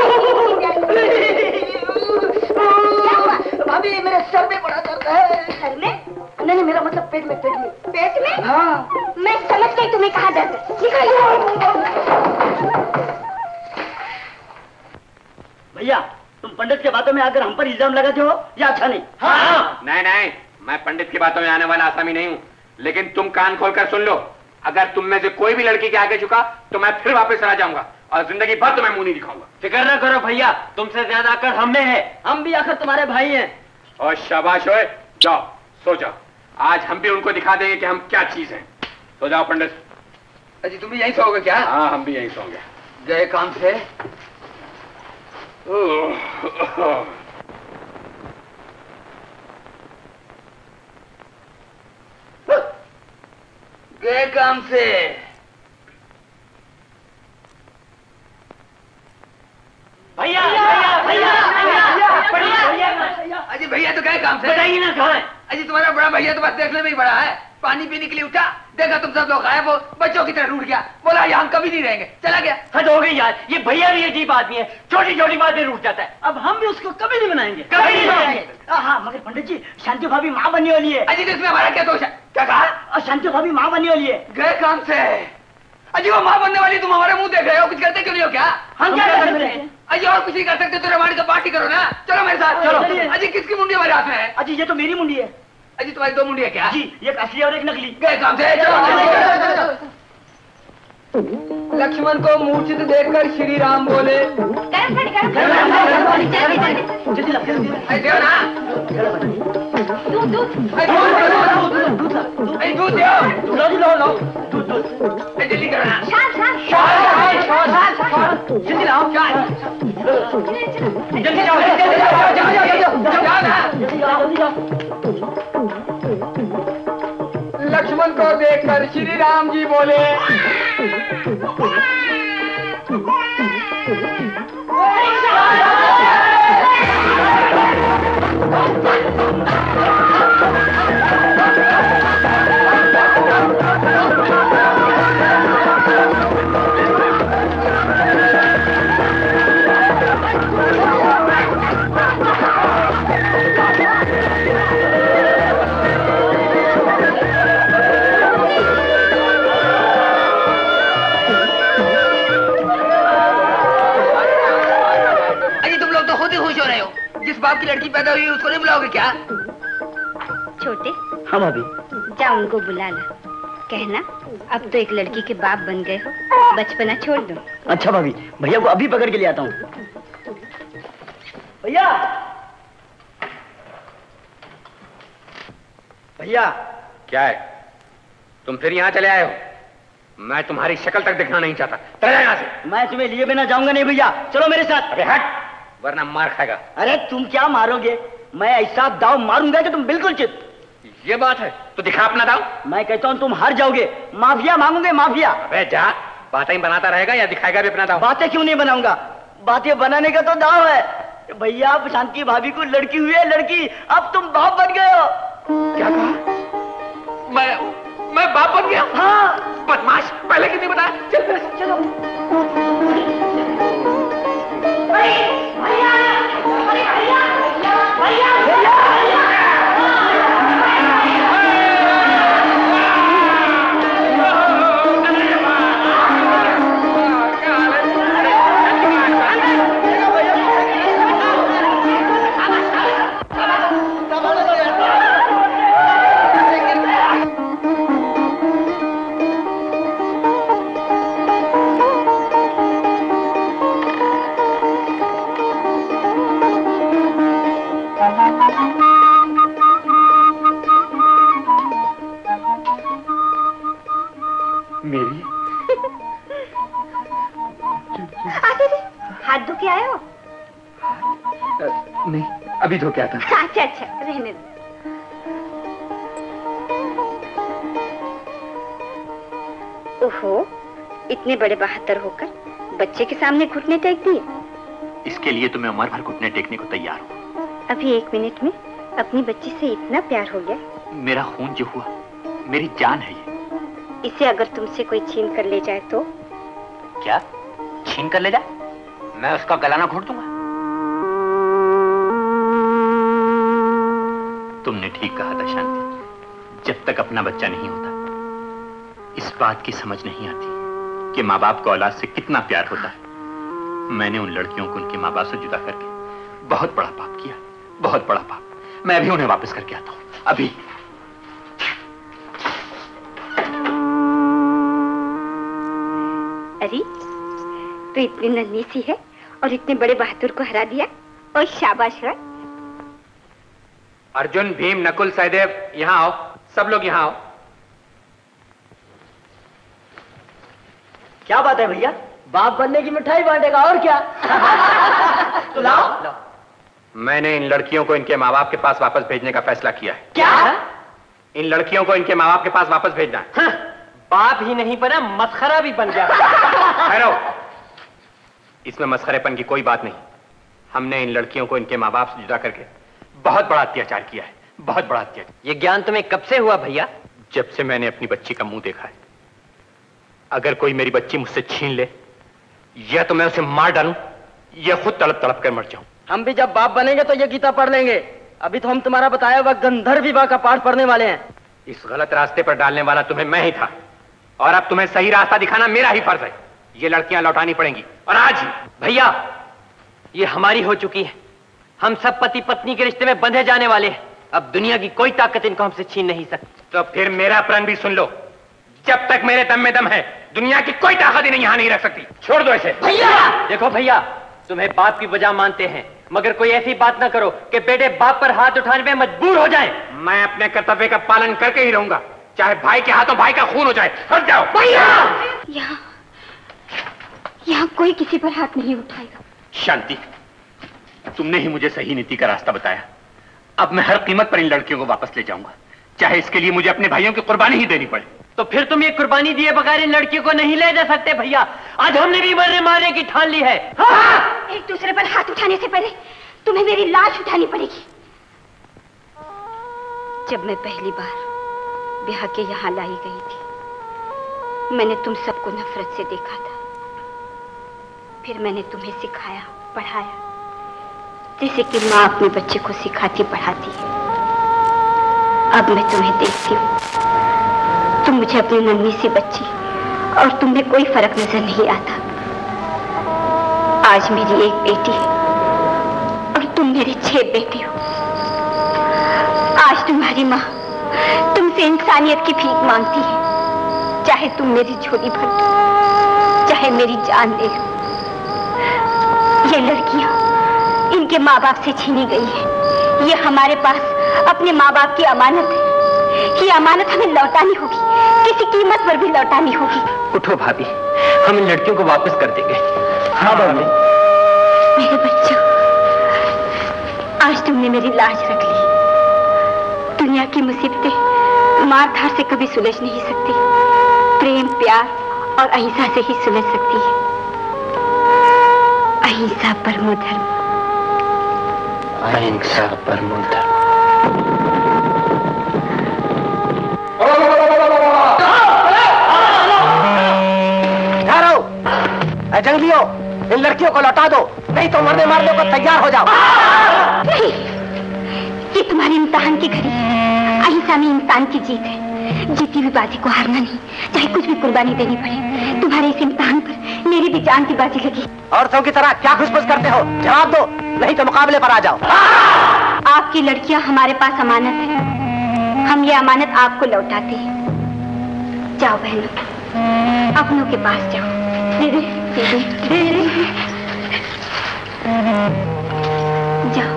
क्या हुआ? भाभी मेरे सर में बड़ा दर्द है। सर में? नहीं मेरा मतलब पेट में। पेट में? हाँ। मैं समझ गई तुम्हें कहा दर्द है। भैया तुम पंडित के बातों में आकर हम पर इल्जाम लगाते हो, या अच्छा नहीं? हाँ। नहीं, मैं पंडित की बातों में आने वाला आसामी नहीं हूँ, लेकिन तुम कान खोलकर सुन लो। अगर तुम में से कोई भी लड़की के आगे झुका तो मैं फिर वापस आ जाऊंगा और जिंदगी भर तुम्हें मुंह नहीं दिखाऊंगा। फिक्र न करो भैया, तुमसे ज्यादा आकर हम में है। हम भी आखिर तुम्हारे भाई हैं। और शाबाश होए, जाओ सो जाओ। आज हम भी उनको दिखा देंगे कि हम क्या चीज हैं। सो जाओ पंडित। अजी तुम भी यहीं सोओगे क्या? हाँ हम भी यहीं सोएंगे। गए काम से? गए काम से। भैया अजी भैया तो गए काम से। बताइए ना कहाँ है? अजी तुम्हारा बड़ा भैया तो बस देखने में ही बड़ा है। पानी पीने के लिए उठा, देखा तुम सब लोग गायब हो, बच्चों की तरह रूठ गया, बोला यहाँ कभी नहीं रहेंगे, चला गया। हद हो गई यार, ये भैया भी अजीब आदमी है, छोटी छोटी बातें रूठ जाता है। अब हम भी उसको कभी नहीं बनाएंगे। कभी नहीं बनाएंगे। हाँ मगर पंडित जी, शांति भाभी माँ बनने वाली है। अजी तो इसमें हमारा क्या दोष है? क्या कहा? और शांति भाभी माँ बनने वाली है। गए काम से। अजी वो माँ बनने वाली, तुम हमारे मुंह देख रहे हो, कुछ करते क्यों नहीं हो क्या? हम क्या कर सकते हैं? अजी और कुछ नहीं कर सकते तो रामायण का पार्टी करो ना। चलो मेरे साथ चलो। अजी किसकी मुंडी हमारे हाथ में है? अजी ये तो मेरी मुंडी है। अजी तुम्हारी दो मुंडी है क्या? जी एक असली और एक नकली। गए काम से। चलो। लक्ष्मण को मूर्छित देखकर श्री राम बोले, जल्दी करो ना। जल्दी लाओ। जल्दी जाओ ना। लक्ष्मण को देखकर श्री राम जी बोले, जिस बाप की लड़की पैदा हुई उसको नहीं बुलाओगे क्या? छोटे, हाँ भाभी। जा उनको बुला ला, कहना अब तो एक लड़की के बाप बन गए हो, बचपना छोड़ दो। अच्छा भाभी, भैया को अभी पकड़ के ले आता हूँ। भैया, भैया। क्या है? तुम फिर यहाँ चले आए हो? मैं तुम्हारी शक्ल तक देखना नहीं चाहता। चले जाओ यहाँ से। मैं तुम्हें लिए बिना जाऊंगा नहीं भैया, चलो मेरे साथ। अरे हट, वरना मार खाएगा। अरे तुम क्या मारोगे, मैं ऐसा दाव मारूंगा कि तुम बिल्कुल चित। ये बात है तो दिखा अपना दाव। मैं कहता हूँ तुम हार जाओगे, माफिया मांगोगे माफिया। अबे जा, बातें बनाता रहेगा या दिखाएगा भी अपना दाव? बातें क्यों नहीं बनाऊंगा, बातें बनाने का तो दाव है। भैया अब शांति भाभी को लड़की हुई है, लड़की, अब तुम बाप बन गए हो। क्या कहा? मैं बाप बन गया? हाँ। बदमाश, पहले क्यों नहीं बताया? चल चलो। हाथ धो के आए हो? नहीं, अभी धो के आता। अच्छा अच्छा, रहने दो। ओहो, इतने बड़े बहादुर होकर बच्चे के सामने घुटने टेक दिए। इसके लिए तो मैं उम्र भर घुटने टेकने को तैयार हूँ। अभी 1 मिनट में अपनी बच्ची से इतना प्यार हो गया। मेरा खून जो हुआ, मेरी जान है ये। इसे अगर तुमसे कोई छीन कर ले जाए तो? क्या छीन कर ले जाए? मैं उसका गला ना घोट दूंगा। तुमने ठीक कहा था शांति, जब तक अपना बच्चा नहीं होता इस बात की समझ नहीं आती कि माँ बाप को औलाद से कितना प्यार होता है। मैंने उन लड़कियों को उनके माँ बाप से जुदा करके बहुत बड़ा पाप किया, बहुत बड़ा पाप। मैं अभी उन्हें वापस करके आता हूँ, अभी। अरे तो इतनी नन्ही सी है और इतने बड़े बहादुर को हरा दिया, और शाबाश है। अर्जुन, भीम, नकुल, सहदेव, यहाँ आओ, सब लोग यहाँ आओ। क्या बात है भैया, बाप बनने की मिठाई बांटेगा और क्या? तो लाओ। मैंने इन लड़कियों को इनके माँ बाप के पास वापस भेजने का फैसला किया है। क्या? इन लड़कियों को इनके माँ बाप के पास वापस भेजना है। हाँ, बाप ही नहीं बना, मस्खरा भी बन गया। ठहरो, इसमें मस्खरेपन की कोई बात नहीं। हमने इन लड़कियों को इनके माँ बाप से जुदा करके बहुत बड़ा अत्याचार किया है, बहुत बड़ा अत्याचार। ये ज्ञान तुम्हें कब से हुआ भैया? जब से मैंने अपनी बच्ची का मुंह देखा है। अगर कोई मेरी बच्ची मुझसे छीन ले, या तो मैं उसे मार डालूं या खुद तड़प तड़प कर मर जाऊं। हम भी जब बाप बनेंगे तो ये गीता पढ़ लेंगे। अभी तो हम तुम्हारा बताया हुआ गंधर्व विवाह का पाठ पढ़ने वाले हैं। इस गलत रास्ते पर डालने वाला तुम्हें मैं ही था, और अब तुम्हें सही रास्ता दिखाना मेरा ही फर्ज है। ये लड़कियां लौटानी पड़ेंगी, और आज ही। भैया, ये हमारी हो चुकी है। हम सब पति पत्नी के रिश्ते में बंधे जाने वाले हैं। अब दुनिया की कोई ताकत इनको हमसे छीन नहीं सकती। तो फिर मेरा प्रण भी सुन लो, जब तक मेरे दम में दम है दुनिया की कोई ताकत इन्हें यहाँ नहीं रख सकती। छोड़ दो इसे। भैया देखो भैया, तुम्हें बाप की वजह मानते हैं, मगर कोई ऐसी बात ना करो कि बेटे बाप पर हाथ उठाने में मजबूर हो जाए। मैं अपने कर्तव्य का पालन करके ही रहूंगा, चाहे भाई के हाथों भाई का खून हो जाए। हट जाओ। भैया, यहाँ कोई किसी पर हाथ नहीं उठाएगा। शांति, तुमने ही मुझे सही नीति का रास्ता बताया। अब मैं हर कीमत पर इन लड़कियों को वापस ले जाऊंगा, चाहे इसके लिए मुझे अपने भाइयों की कुर्बानी ही देनी पड़े। तो फिर तुम ये कुर्बानी दिए बगैर इन लड़कियों को नहीं ले जा सकते भैया। आज हमने भी मरने मारने की ठान ली है। हाँ। एक दूसरे पर हाथ उठाने से पहले तुम्हें मेरी लाश उठानी पड़ेगी। जब मैं पहली बार ब्याह के यहाँ लाई गई थी, मैंने तुम सबको नफरत से देखा था। फिर मैंने तुम्हें सिखाया, पढ़ाया, जैसे कि माँ अपने बच्चे को सिखाती पढ़ाती है। अब मैं तुम्हें देखती हूँ, तुम मुझे अपनी नन्ही सी बच्ची और तुम्हें कोई फर्क नजर नहीं आता। आज मेरी एक बेटी है और तुम मेरी 6 बेटी हो। आज तुम्हारी माँ तुमसे इंसानियत की भीख मांगती है। चाहे तुम मेरी झोली भर दो, चाहे मेरी जान ले लो। ये लड़कियां इनके माँ बाप से छीनी गई है। ये हमारे पास अपने माँ बाप की अमानत है। ये अमानत हमें लौटानी होगी, किसी कीमत पर भी लौटानी होगी। उठो भाभी, हम इन लड़कियों को वापस कर देंगे। हाँ भाभी। मेरे बच्चों, आज तुमने मेरी लाज रख ली। दुनिया की मुसीबतें मार धार से कभी सुलझ नहीं सकती। प्रेम, प्यार और अहिंसा से ही सुलझ सकती है। अहिंसा परमो धर्म। अहिंसा परमो धर्म। जंगलियों, इन लड़कियों को लौटा दो, नहीं तो मरने मारने को तैयार हो जाओ। नहीं, ये तुम्हारी इम्तिहान की घड़ी है। अहिंसा में इंसान की जीत है। जीती हुई बाजी को हारना नहीं, चाहे कुछ भी कुर्बानी देनी पड़े। तुम्हारे इस इम्तिहान पर मेरी भी जान की बाजी लगी। औरतों की तरह क्या खुशफुस करते हो? जवाब दो, नहीं तो मुकाबले पर आ जाओ। आपकी लड़कियां हमारे पास अमानत है। हम ये अमानत आपको लौटाते हैं। जाओ बहनों, अपनों के पास जाओ। दीदी, दीदी, दीदी, जाओ।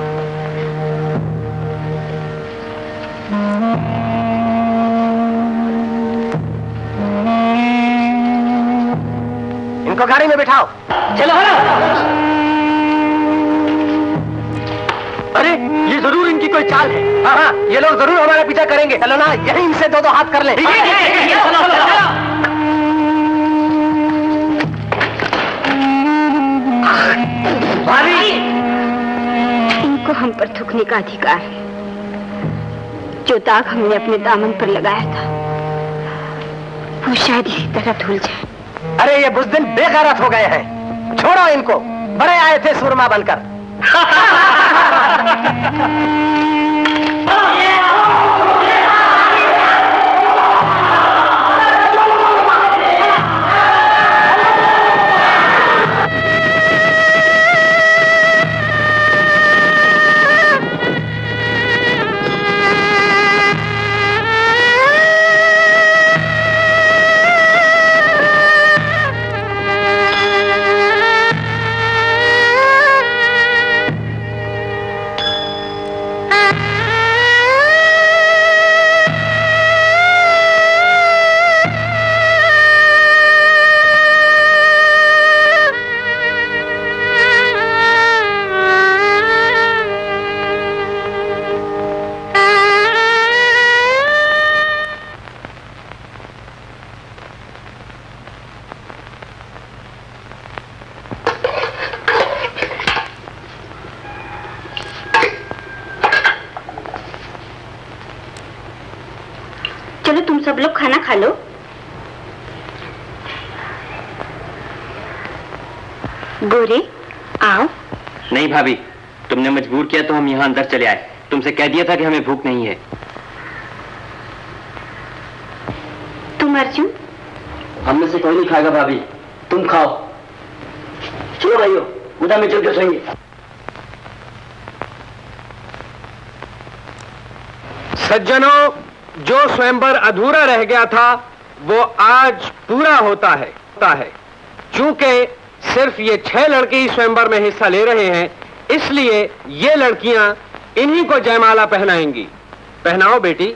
इनको गाड़ी में बिठाओ। चलो। अरे ये जरूर इनकी कोई चाल है। हाँ, ये लोग जरूर हमारा पीछा करेंगे। चलो ना, यहीं इनसे 2-2 हाथ कर ले। इनको हम पर थूकने का अधिकार है। जो दाग हमने अपने दामन पर लगाया था, वो शायद इसी तरह धुल जाए। अरे ये बुज़दिल बेगैरत हो गए हैं। छोड़ो इनको, बड़े आए थे सुरमा बनकर। सब लोग खाना खा लो। गोरे आओ। नहीं भाभी, तुमने मजबूर किया तो हम यहाँ अंदर चले आए। तुमसे कह दिया था कि हमें भूख नहीं है। तुम अर्जुन? हम में से कोई नहीं खाएगा भाभी, तुम खाओ। चलो भाइयों, उधर में चल के सोएंगे। सज्जनों, जो स्वयंवर अधूरा रह गया था वो आज पूरा होता है। चूंकि सिर्फ ये 6 लड़के ही स्वयंवर में हिस्सा ले रहे हैं, इसलिए ये लड़कियां इन्हीं को जयमाला पहनाएंगी। पहनाओ बेटी।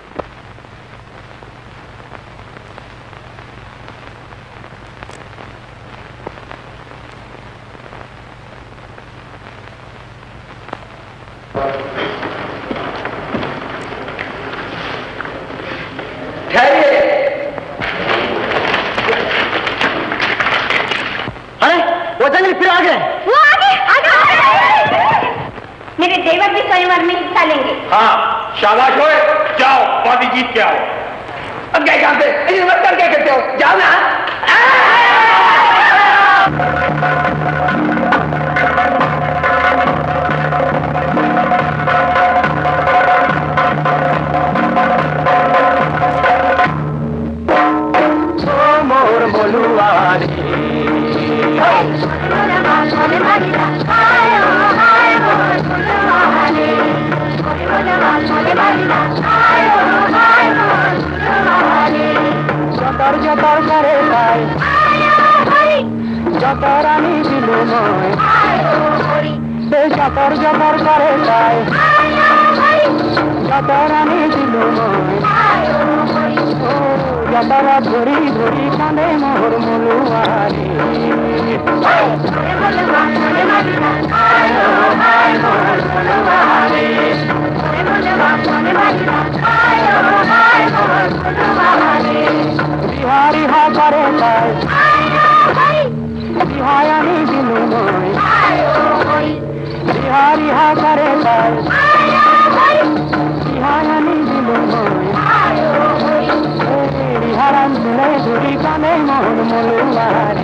मेरे देवर भी स्वयंवर में हिस्सा लेंगे। हाँ, शाबाश होए, जाओ बाजी जीत के आओ। अब क्या काम पे क्या करते हो? जाओ ना। मोर बोलुआरी Bye. जतर जतर करे ताई जतरानी दिलु मोय बे जतर जतर करे ताई जतरानी दिलु मोय जतरा धोरी धोरी कांदे मोर मुलुआरी बिहारी हा करे ताई बिहायानी दिलु मोय बिहारी हा करे ताई बिहायानी दिलु मोय बिहारन दिले धुरी काने मोहन मुलुआरी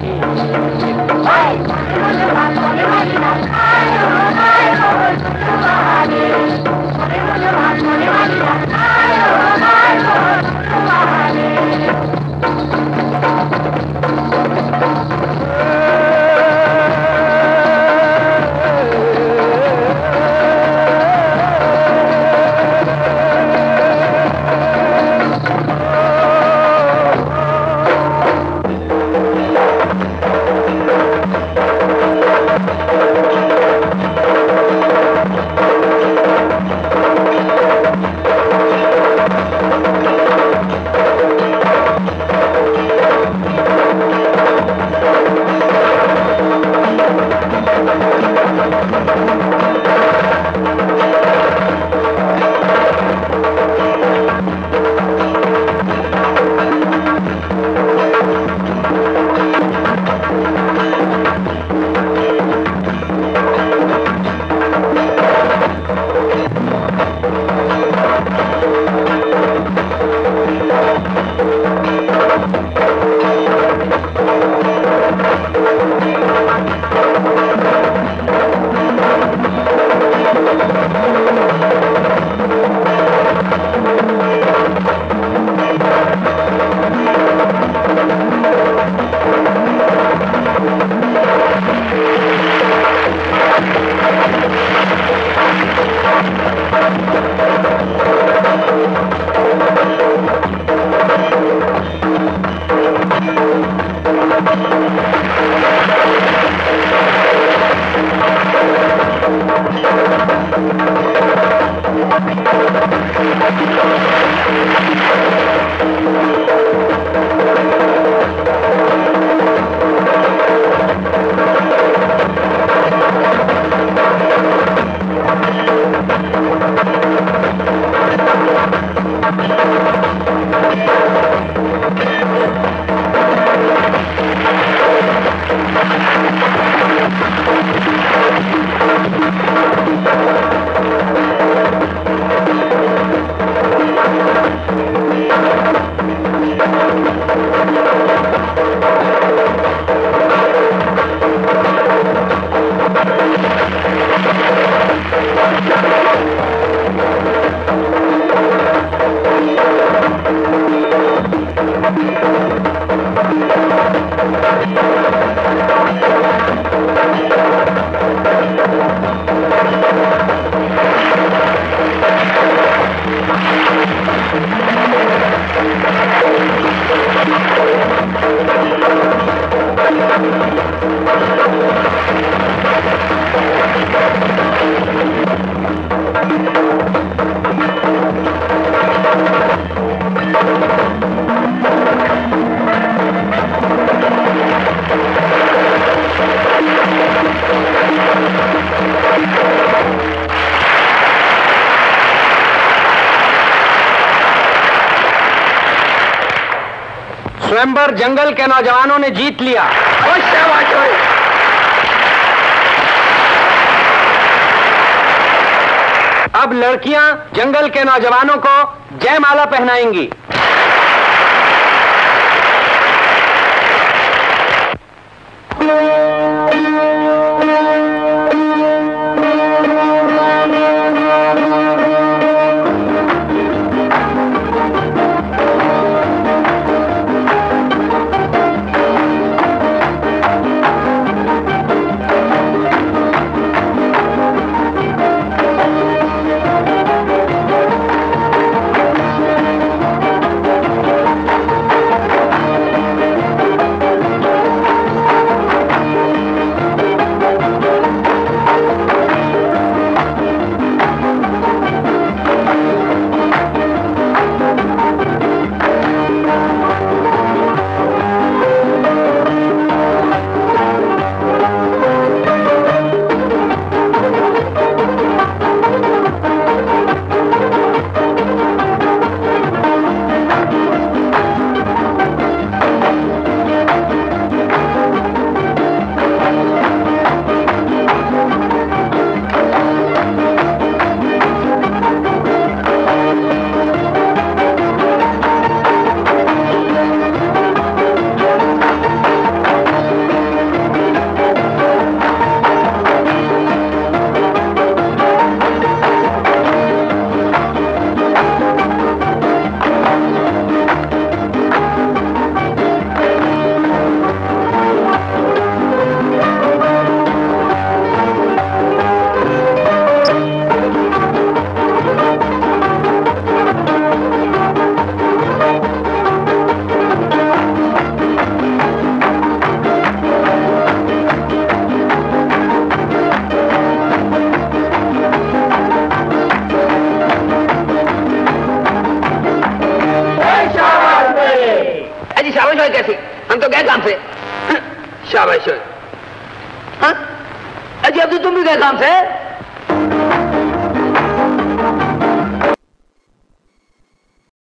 स्वयंवर जंगल के नौजवानों ने जीत लिया। अब लड़कियां जंगल के नौजवानों को जयमाला पहनाएंगी। है कैसी? हम तो गए काम से। शाबाश। हाँ? अजी अब्दुल तुम भी गए काम से?